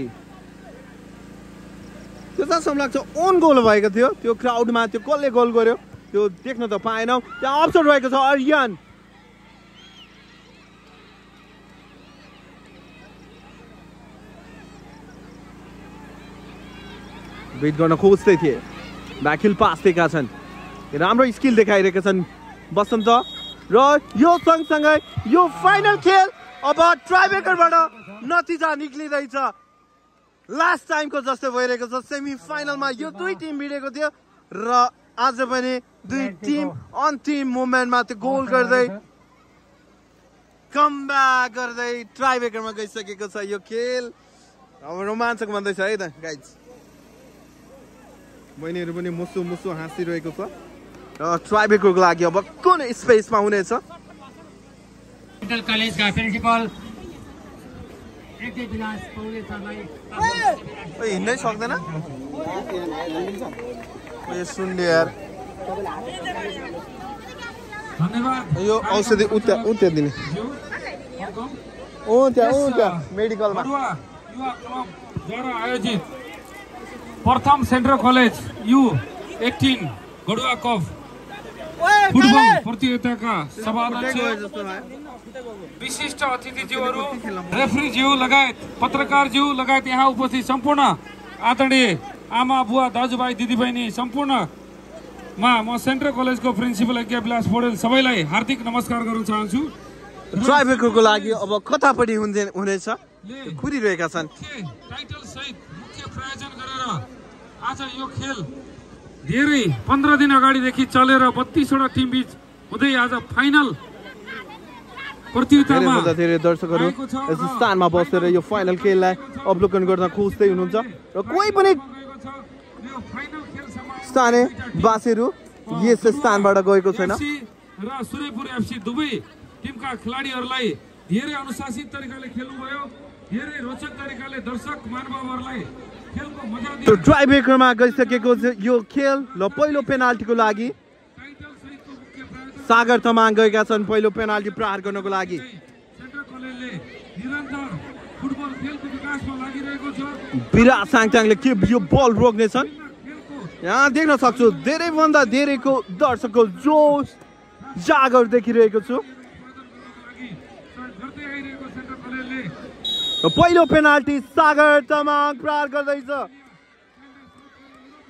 त्यो जहाँसम्म लाग्छ ओन गोल भएको थियो त्यो क्राउडमा त्यो कसले गोल गर्यो त्यो देख्न त पाएनौँ त्यहाँ अवसर रहेको छ आर्यन बेट गर्न खोज्दै थिए ब्याकहिल पास दिएका छन् राम्रो स्किल देखाइरहेका छन् बसन्त र यो सँगसँगै यो फाइनल खेल अब ट्राइब्रेकरबाट नतिजा निक्लिँदैछ लास्ट टाइमको जस्तो भइरहेको छ सेमी फाइनलमा यो दुई टिम भिडेको थियो र आज पनि दुई टिम अन्तिम मोमेन्टमा त्यो गोल गर्दै कमब्याक गर्दै ट्राइब्रेकरमा गइसकेको छ यो खेल अब रोमाञ्चक भन्दैछ है त गाइज बहिनीहरू पनि मुसु मुसु हाँसिरहेको छ र ट्राइब्रेकरको लागि अब कुन स्पेसमा हुनेछ कलेजका प्रिन्सिपल हिँड्नै सक्दैन सुन्ने यार यो औषधि उता दिने त्यहाँ मेडिकलमा आयोजित प्रथम central college U18 Gaduwa cup football प्रतियोगिताका सभाध्यक्ष विशिष्ट अतिथिज्यूहरू रेफ्रीज्यू लगायत पत्रकारज्यू लगायत यहाँ उपस्थित सम्पूर्ण आदरणीय आमा बुवा दाजुभाइ दिदीबहिनी सम्पूर्णमा म सेन्ट्रल कलेजको प्रिन्सिपल यज्ञविलास पौडेल सबैलाई हार्दिक नमस्कार गर्न चाहन्छु ट्राइब्रेकरको लागि अब कतापट्टि हुनेछ कुरिरहेका छन् टाइटल सहित मुख्य प्रायोजन गरेर आज यो खेल धेरै 15 दिन अगाडिदेखि चलेर 32 वटा टिम बीच हुँदै आज फाइनल प्रतियोगितामा धेरै दर्शकहरू यस स्थानमा बसेर यो फाइनल खेललाई अवलोकन गर्न खोज्दै हुनुहुन्छ र कोही पनि स्थानीय वासीहरू यस स्थानबाट गएको छैन र सूर्यपुर एफसी दुवै टिमका खेलाडीहरूलाई धेरै अनुशासित तरिकाले खेल्नुभयो धेरै रोचक तरिकाले दर्शक महानुभावहरूलाई खेलको मजा दियो ट्राइब्रेकरमा गइसकेको यो खेल र पहिलो पेनाल्टीको लागि सागर तमाङ गएका छन् पहिलो पेनाल्टी प्रहार गर्नको लागि सेन्ट्रल कलेजले निरन्तर फुटबल खेलको विकासमा लागिरहेको छ विराट साङचाङले के यो बल रोक्नेछन् यहाँ देख्न सक्छु धेरैभन्दा धेरैको दर्शकको जोस जागर देखिरहेको छु पहिलो पेनाल्टी सागर तमाङ प्रहार गर्दैछ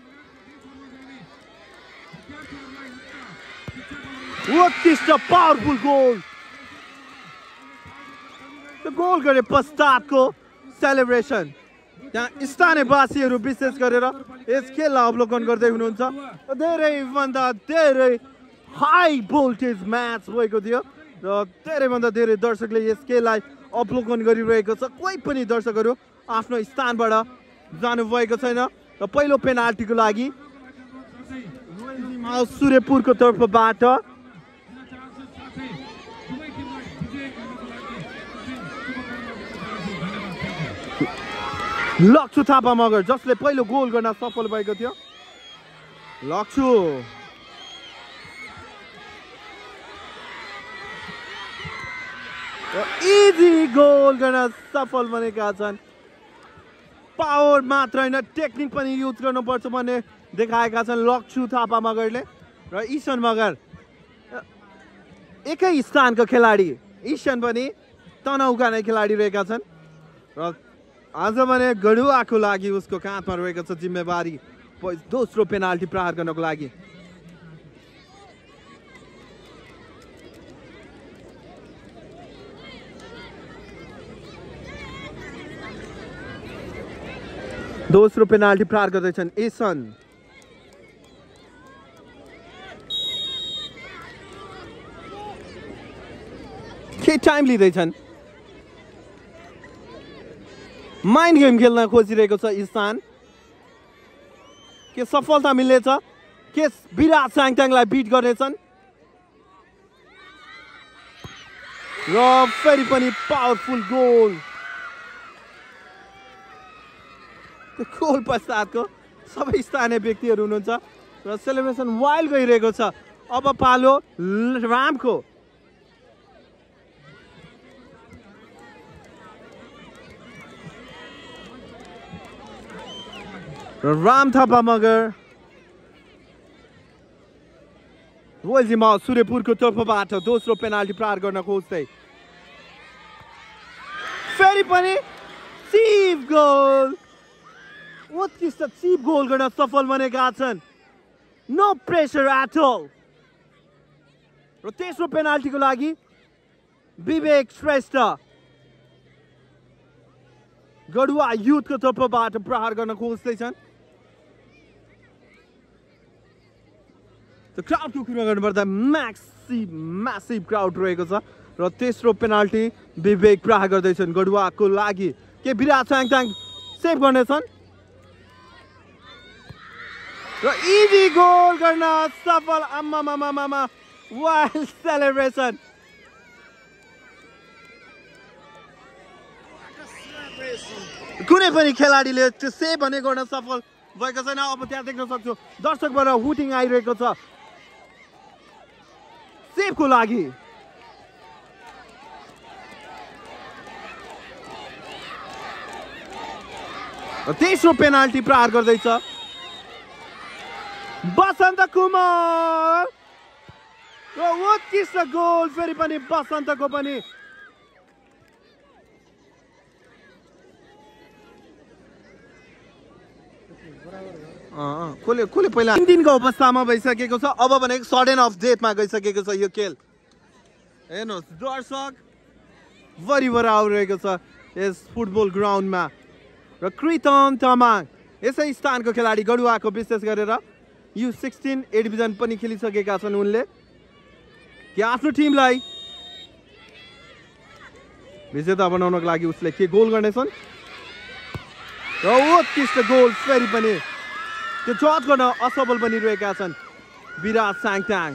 What is the powerful goal? The goal गरे पश्चातको सेलिब्रेसन त्यहाँ स्थानीयवासीहरू विशेष गरेर यस खेललाई अवलोकन गर्दै हुनुहुन्छ। धेरै भन्दा धेरै हाई भोल्टेज म्याच भएको थियो र धेरै भन्दा धेरै दर्शकले यस खेललाई अवलोकन गरिरहेको छ। कोही पनि दर्शकहरू आफ्नो स्थानबाट जानु भएको छैन र पहिलो पेनाल्टीको लागि सूर्यपुरको तर्फबाट लक्ष्य थापा मगर जसले पहिलो गोल गर्न सफल भएको थियो। लक्ष्य इजी गोल गर्न सफल बनेका छन्। पावर मात्र होइन टेक्निक पनि युज गर्नुपर्छ भन्ने देखाएका छन् लक्ष्य थापा मगरले र ईशान मगर एकै स्थानको खेलाडी। ईशान पनि तनहुका नै खेलाडी रहेका छन् र आज भने गढुवाको लागि उसको काँधमा रहेको छ जिम्मेवारी दोस्रो पेनाल्टी प्रहार गर्नको लागि। दोस्रो पेनाल्टी प्रहार गर्दैछन् ईशान। के टाइम लिँदैछन् माइन्ड गेम खेल्न खोजिरहेको छ ईशान। के सफलता मिल्नेछ? के विराट साङताङलाई बिट गर्नेछन्? र फेरि पनि पावरफुल गोल। गोल पश्चातको सबै स्थानीय व्यक्तिहरू हुनुहुन्छ र सेलिब्रेसन वाइल्ड गइरहेको छ। अब पालो रामको। राम थापा मगर रोयलजीमा सूर्यपुरको तर्फबाट दोस्रो पेनाल्टी प्रहार गर्न खोज्दै फेरि पनि चिप गोल। उत्कृष्ट चिप गोल गर्न सफल बनेका छन्। No pressure at all. र तेस्रो पेनाल्टीको लागि विवेक श्रेष्ठ गढुवा युथको तर्फबाट प्रहार गर्न खोज्दैछन्। क्राउडको कुरा गर्नुपर्दा म्यासिभ क्राउड रहेको छ र तेस्रो पेनाल्टी विवेक प्रहार गर्दैछन् गढुवाको लागि। के विराट साङताङ सेभ गर्नेछन् र इजी गोल गर्न सफल। आम्मामामामा वाइल्ड सेलिब्रेसन। कुनै पनि खेलाडीले त्यो सेभ भने गर्न सफल भएको छैन। अब त्यहाँ देख्न सक्छु दर्शकबाट हुटिङ आइरहेको छ सेभको लागि। तेस्रो पेनाल्टी प्रहार गर्दैछ बसन्त कुमार र उत्कृष्ट गोल फेरि पनि बसन्तको पनि। कसले पहिला 3 दिनको अवस्थामा भइसकेको छ। अब भने सडन अफ डेथमा गइसकेको छ यो खेल। हेर्नुहोस् दर्शक भरिभर आइरहेको छ यस फुटबल ग्राउन्डमा र कृतन तामाङ यसै स्थानको खेलाडी गढुवाको विशेष गरेर U16 ए डिभिजन पनि खेलिसकेका छन् उनले। कि आफ्नो टिमलाई विजेता बनाउनको लागि उसले के गोल गर्नेछन् र उत्कृष्ट गोल फेरि पनि त्यो जज गर्न असफल बनिरहेका छन् विराट साङताङ।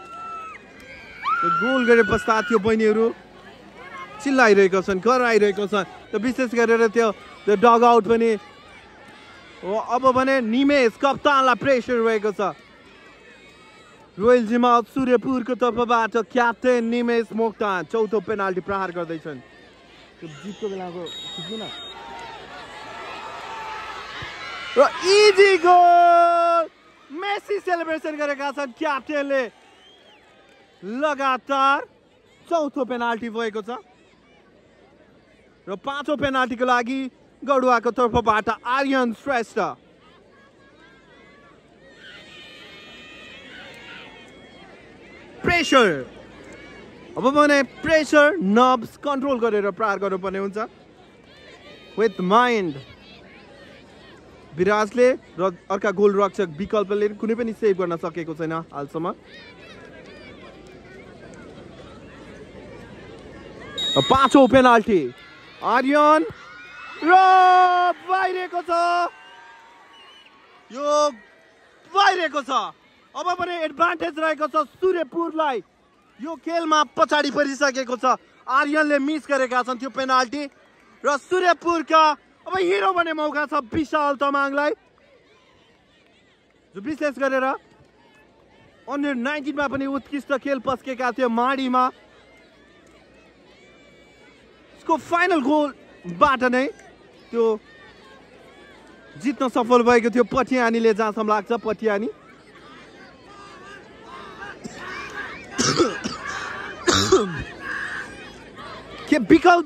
गोल गरे पश्चात त्यो बहिनीहरू चिल्लाइरहेको छन् कराइरहेको छन्। त विशेष गरेर त्यो डग आउट पनि अब भने निमेश कप्तानलाई प्रेसर रहेको छ। रोयलजीमा सूर्यपुरको तर्फबाट क्याप्टेन निमेश मोक्तान चौथो पेनाल्टी प्रहार गर्दैछन्। जितको बेलाको र इजी गोल मेसी सेलिब्रेसन गरेका छन् क्याप्टेनले। लगातार चौथो पेनाल्टी भएको छ र पाँचौं पेनाल्टीको लागि गढुवाको तर्फबाट आर्यन श्रेष्ठ। प्रेसर अब भने प्रेसर नर्भ्स कन्ट्रोल गरेर प्रहार गर्नुपर्ने हुन्छ विथ माइन्ड विराजले र अर्का गोल रक्षक विकल्पले कुनै पनि सेभ गर्न सकेको छैन हालसम्म पाँचौं पेनाल्टी आर्यन र बाहिरको छ यो बाहिरको छ अब पनि एडभान्टेज रहेको छ सूर्यपुरलाई यो खेलमा पछाडि परिसकेको छ आर्यनले मिस गरेका छन् त्यो पेनाल्टी र सूर्यपुरका अब हिरो बन्ने मौका छ विशाल तमाङलाई जो विशेष गरेर अन्डर 19 मा पनि उत्कृष्ट खेल पस्केका थियो माडीमा उसको फाइनल गोलबाट नै त्यो जित्न सफल भएको थियो पटियानीले जहाँसम्म लाग्छ पटियानी के विकल्प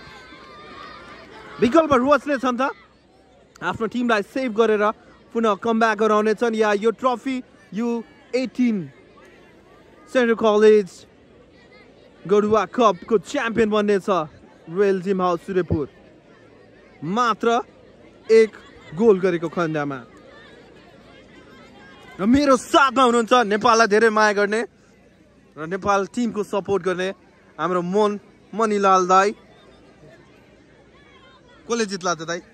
रोजले छन् त आफ्नो टिमलाई सेभ गरेर पुनः कमब्याक गराउनेछन् या यो ट्रफी U18 सेन्ट्रल कलेज गडुवा कपको च्याम्पियन बन्नेछ रोयल जिम हाउस सूर्यपुर मात्र एक गोल गरेको खण्डमा र मेरो साथमा हुनुहुन्छ नेपाललाई धेरै माया गर्ने र नेपाल टिमको सपोर्ट गर्ने हाम्रो मनिलाल दाई कसले जित्ला त दाई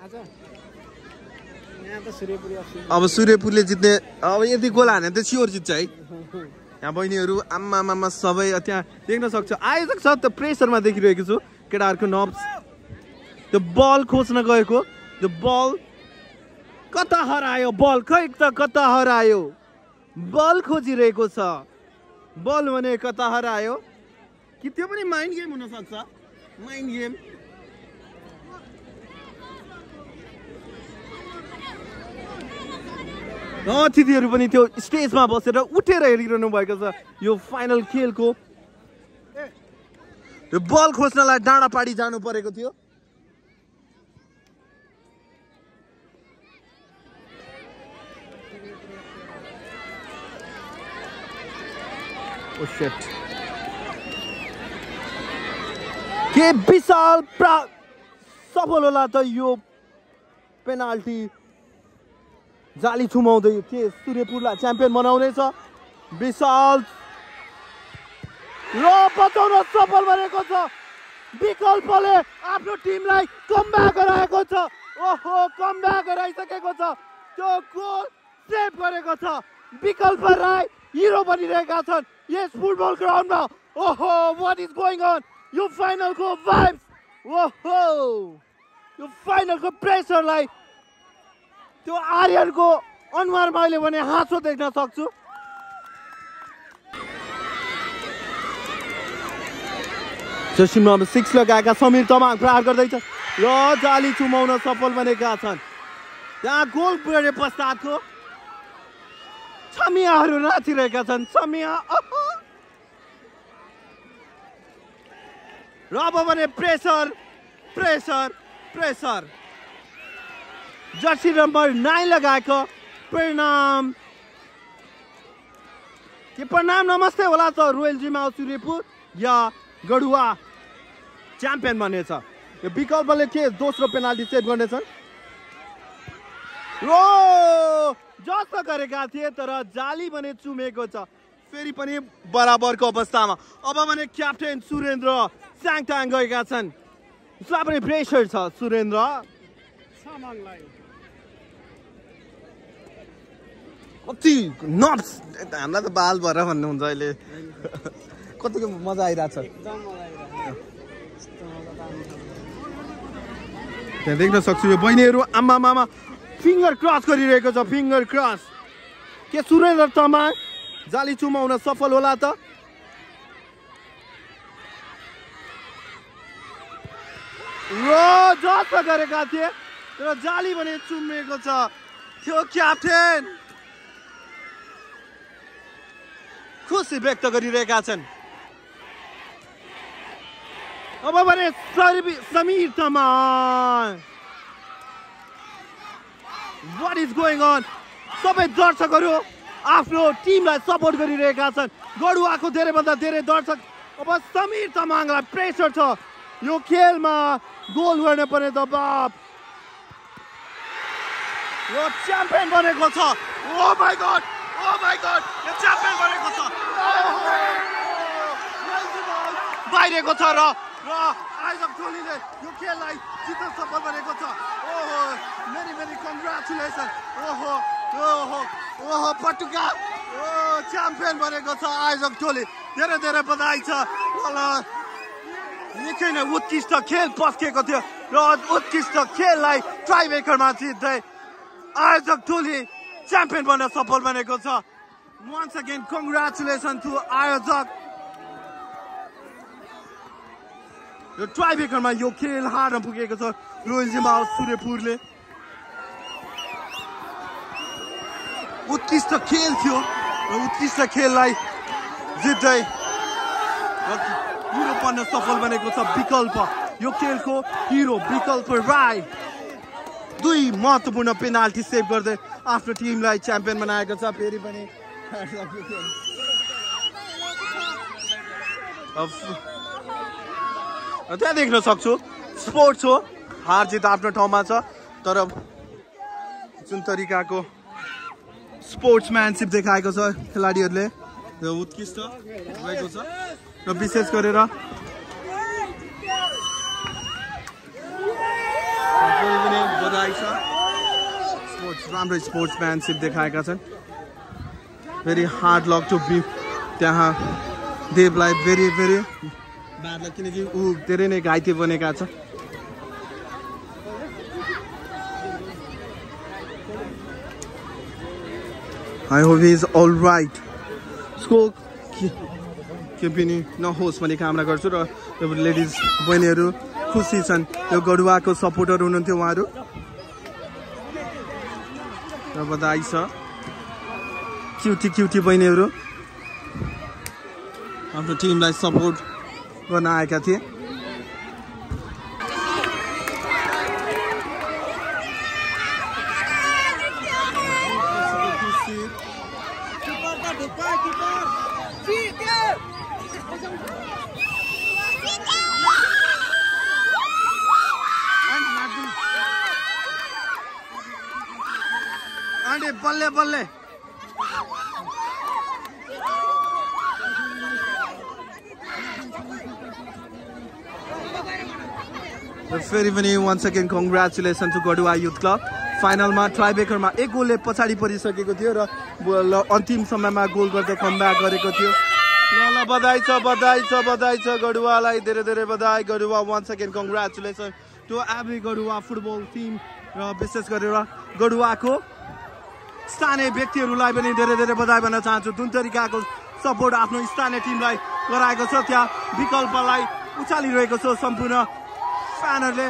अब सूर्यपुरले जित्ने अब यदि गोल हाने त स्योर जित्छ है यहाँ बहिनीहरू आम्मा सबै त्यहाँ देख्न सक्छ आयोजक छ त प्रेसरमा देखिरहेको छु केटाहरूको नब्स त्यो बल खोज्न गएको त्यो बल कता हरायो बल खै त कता हरायो बल खोजिरहेको छ बल भने कता हरायो कि त्यो पनि माइन्ड गेम हुन सक्छ माइन्ड गेम अतिथिहरू पनि त्यो स्टेजमा बसेर उठेर हेरिरहनु भएको छ यो फाइनल खेलको यो बल खोज्नलाई डाँडापाडी जानु परेको थियो के विशाल सफल होला त यो पेनाल्टी जाली छुमाउँदै के सूर्यपुरलाई च्याम्पियन बनाउनेछ विशाल र बचाउन सफल बनेको छ विकल्पले आफ्नो टिमलाई कमब्याक गराएको छ ओहो कमब्याक गराइसकेको छ त्यो गोल सेभ गरेको छ विकल्प राई हिरो बनिरहेका छन् यस फुटबल ग्राउन्डमा ओहो व्हाट इज गोइङ अन यो फाइनलको भाइब्स ओहो यो फाइनलको प्रेसरलाई त्यो आर्यनको अनुहारमा अहिले भने हाँसो देख्न सक्छु जर्सी नम्बर 6 लगाएका समीर तमाङ प्रहार गर्दैछ र जाली चुमाउन सफल बनेका छन् त्यहाँ गोल गरे पश्चातको छमियाहरू नाचिरहेका छन् छमिया र अब भने प्रेसर जर्सी नम्बर 9 लगाएको प्रणाम के प्रणाम नमस्ते होला त रोयल जिम हाउस सूर्यपुर या गडुवा च्याम्पियन बनेछ यो विकल्पले के दोस्रो पेनाल्टी सेभ गर्नेछन् रो जस्तो गरेका थिए तर जाली भने चुमेको छ फेरि पनि बराबरको अवस्थामा अब भने क्याप्टेन सुरेन्द्र स्याङटाङ गएका छन् उसलाई पनि प्रेसर छ सुरेन्द्र कति नट्स हामीलाई त बाल भएर भन्नुहुन्छ अहिले कतिको मजा आइरहेछ त्यहाँ देख्न सक्छु यो बहिनीहरू आम्मा मामा फिङ्गर क्रस गरिरहेको छ finger cross K Surendra Tamang जाली चुमाउन सफल होला त र जस्तो गरेका थिए तर जाली भने चुमेको छ त्यो क्याप्टेन खुसी व्यक्त गरिरहेका छन् अब भने Samir Tamang what is going on सबै दर्शकहरू आफ्नो टिमलाई सपोर्ट गरिरहेका छन्। गडुवाको धेरैभन्दा धेरै दर्शक। अब समीर तामाङलाई प्रेसर छ यो खेलमा गोल गर्नुपर्ने दबाब। यो च्याम्पियन बनेको छ। ओ माय गॉड यो च्याम्पियन बनेको छ। बाहिरको छ र आइजक टोलीले यो खेललाई जित्न सफल बनेको छ। ओहो मेनी कङ्ग्रेचुलेसन। ओहो पटुका च्याम्पियन बनेको छ आइजक टोली। धेरै बधाई छ। निकै नै उत्कृष्ट खेल पस्केको थियो र उत्कृष्ट खेललाई टाइब्रेकरमा जित्दै आयोजक टोली च्याम्पियन बन्न सफल बनेको छ। once again congratulations to आयोजक। यो टाइब्रेकरमा यो खेल हार्न पुगेको छ रोयल जिम्बाल सूर्यपुरले। उत्कृष्ट खेल थियो र उत्कृष्ट खेललाई जित्दै हिरो बन्न सफल बनेको छ विकल्प। यो खेलको हिरो विकल्प राई 2 महत्त्वपूर्ण पेनाल्टी सेभ गर्दै आफ्नो टिमलाई च्याम्पियन बनाएको छ। फेरि पनि त्यहाँ देख्न सक्छु स्पोर्ट्स हो, हार जित आफ्नो ठाउँमा छ, तर जुन तरिकाको स्पोर्ट्सम्यानसिप देखाएको छ खेलाडीहरूले यो उत्कृष्ट रहेको छ र विशेष गरेर बधाई छ। राम्रो स्पोर्ट्सम्यानसिप देखाएका छन्। Very hard luck to be त्यहाँ देवलाई भेरी ब्याड लक किनकि ऊ धेरै नै घाइते बनेका छ। I hope he is all right. उसको के पनि नहोस् भन्ने कामना गर्छु र लेडिज बहिनीहरू खुसी छन्। यो गडुवाको सपोर्टर हुनुहुन्थ्यो उहाँहरू र बधाई छ। क्युटी बहिनीहरू आफ्नो टिमलाई सपोर्ट गर्न आएका थिए। बल्ले फेरि पनि once again congratulations to Gaduwa youth club. फाइनलमा ट्राइब्रेकरमा 1 गोलले पछाडि परिसकेको थियो र अन्तिम समयमा गोल गर्दै कमब्याक गरेको थियो। ल बधाई छ गडुवालाई। धेरै बधाई Gaduwa. once again congratulations to every Gaduwa football team र विशेष गरेर गडुवाको स्थानीय व्यक्तिहरूलाई पनि धेरै बधाई भन्न चाहन्छु। जुन तरिकाको सपोर्ट आफ्नो स्थानीय टिमलाई गराएको छ त्यहाँ विकल्पलाई उचालिरहेको छ सम्पूर्ण फ्यानहरूले।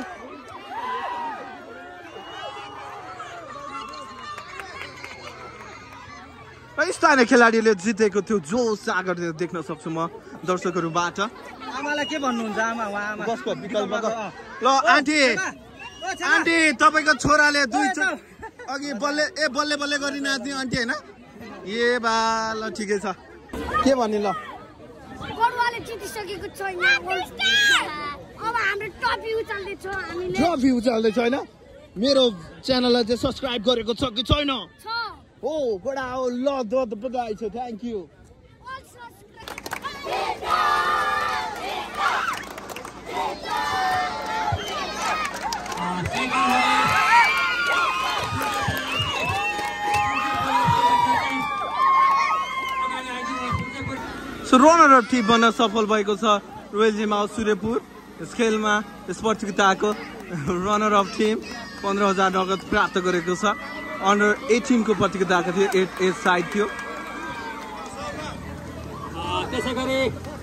स्थानीय खेलाडीले जितेको थियो जोस जागर देख्न सक्छु म दर्शकहरूबाट। आमालाई के भन्नुहुन्छ? आमा बसको विकल्पको ल आन्टी तपाईँको छोराले अघि बल्ले गरी नाच्ने आन्टी होइन ए बा ल ठिकै छ। के भन्ने ल गडुवाले जितिसकेको छैन। अब हाम्रो ट्रफी उचाल्दैछ होइन। मेरो च्यानललाई चाहिँ सब्सक्राइब गरेको छ कि छैन? हो बडा हो। ल बधाई छ। Thank you. Runner up team बन्न सफल भएको छ रोयल जिम्बाल सूर्यपुर। यस खेलमा यस प्रतियोगिताको रनर अफ टिम 15,000 नगद प्राप्त गरेको छ। अन्डर 18 को प्रतियोगिताको थियो 8 साइड थियो। त्यसै गरी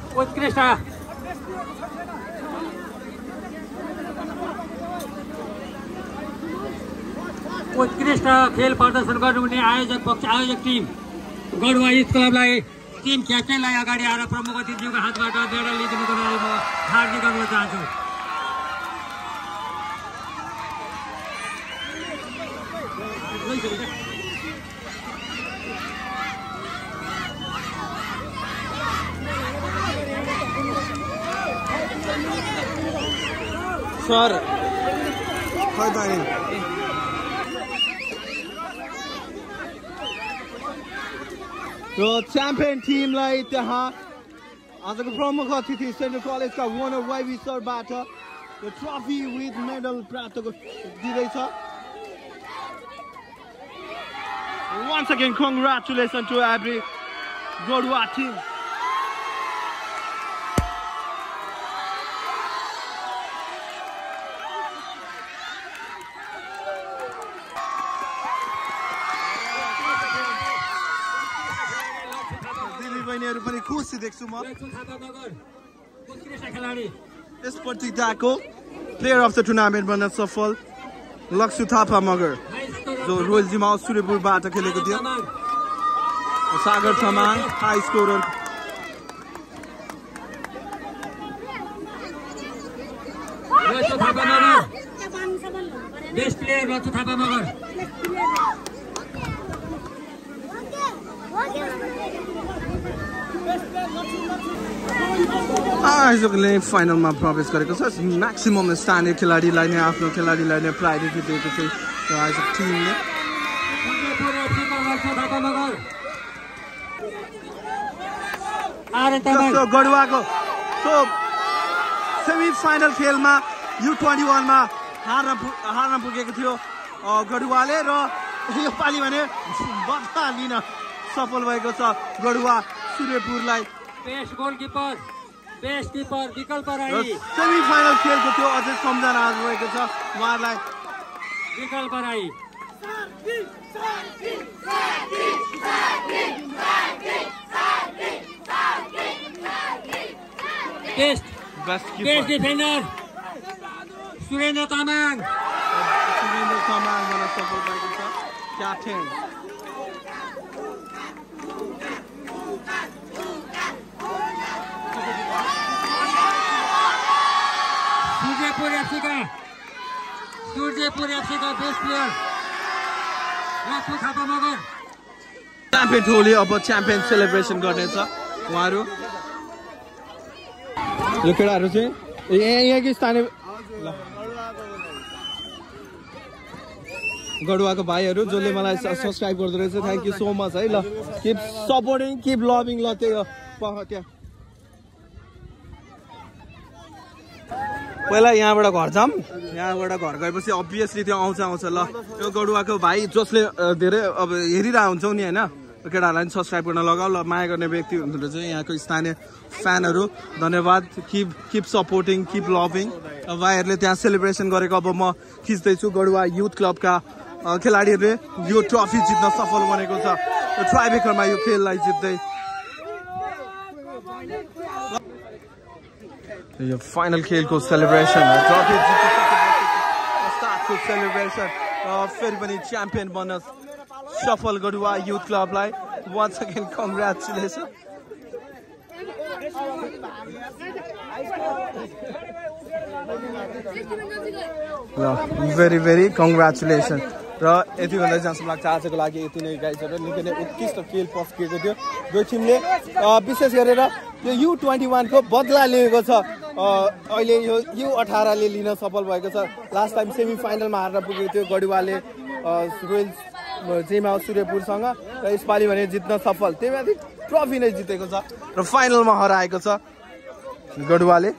उत्कृष्ट खेल प्रदर्शन गर्नुहुने आयोजक टिम गडुवा युथ क्लबलाई टिम क्याप्टेनलाई अगाडि आएर प्रमुख अतिथिको हातबाट मेडल लिइदिनुको लागि म हार्दिक अनुरोध चाहन्छु। सर खै त नि र च्याम्पियन टिमलाई त्यहाँ आजको प्रमुख अतिथि सेन्ट्रल कलेजका वनर वाइबी सरबाट यो ट्रफी विथ मेडल प्राप्त दिँदैछ Once again, congratulations to every Godua team. दिदी बहिनीहरु पनि खुसी देख्छु म यस प्रतियोगिताको प्लेयर अफ द टुर्नामेन्ट बन्न सफल लक्ष्य थापा मगर जो रोयल जिमाउ सूर्यपुरबाट खेलेको थियो Sagar Tamang high scorer best player Lakshya Thapa Magar आजले फाइनलमा प्रवेश गरेको छ म्याक्सिमम स्थानीय खेलाडीलाई नै आफ्नो खेलाडीलाई नै प्रायोरिटी दिएको छ आज टिमले गढुवाको सेमी फाइनल खेलमा U21 मा हार्न पुगेको थियो गढुवाले र योपालि भने बदला लिन सफल भएको छ गढुवा सूर्यपुरलाई best goalkeeper best keeper Bikalpa Rai semi final खेलको थियो अझै सम्झना आज भएको छ उहाँलाई विकल्प राई बेस्ट डिफेन्डर सुरेन्द्र तामाङ गर्न सफल भएको छ क्याप्टेन सूर्यपुर FC का best player Lakshya Thapa Magar champion टोली अब च्याम्पियन सेलिब्रेसन गर्नेछ उहाँहरू यो केटाहरू चाहिँ यहाँकै स्थानीय गढुवाको भाइहरू जसले मलाई सब्सक्राइब गर्दो रहेछ थ्याङ्क यू सो मच है ल किप सपोर्टिङ किप लभिङ ल त्यही त्यहाँ पहिला यहाँबाट घर जाऊँ यहाँबाट घर गएपछि अभियसली त्यो आउँछ ल यो गढुवाको भाइ जसले धेरै अब हेरिरहेको हुन्छौ नि होइन केटाहरूलाई पनि सब्सक्राइब गर्न लगाऊ ल माया गर्ने व्यक्ति हुनुहुँदो रहेछ यहाँको स्थानीय फ्यानहरू धन्यवाद किप सपोर्टिङ किप लभिङ भाइहरूले त्यहाँ सेलिब्रेसन गरेको अब म खिच्दैछु गढुवा युथ क्लबका खेलाडीहरूले यो ट्रफी जित्न सफल बनेको छ ट्राइबेकरमा यो खेललाई जित्दै यो फाइनल खेलको सेलिब्रेसन ट्रफी जित्को सेलिब्रेसन फेरि पनि च्याम्पियन बन्न सफल गढुवा युथ क्लबलाई once again congratulation very very congratulation र यति भन्दा जहाँसम्म लाग्छ आजको लागि यति नै गाइजहरू निकै नै उत्कृष्ट खेल पस्किएको थियो दुई टिमले विशेष गरेर यो U21 को बदला लिएको छ अहिले यो U18ले लिन सफल भएको छ लास्ट टाइम सेमी फाइनलमा हार्न पुगेको थियो गढुवाले रोयल जिमाउ सूर्यपुरसँग र यसपालि भने जित्न सफल त्यही माथि ट्रफी नै जितेको छ र फाइनलमा हराएको छ गढुवाले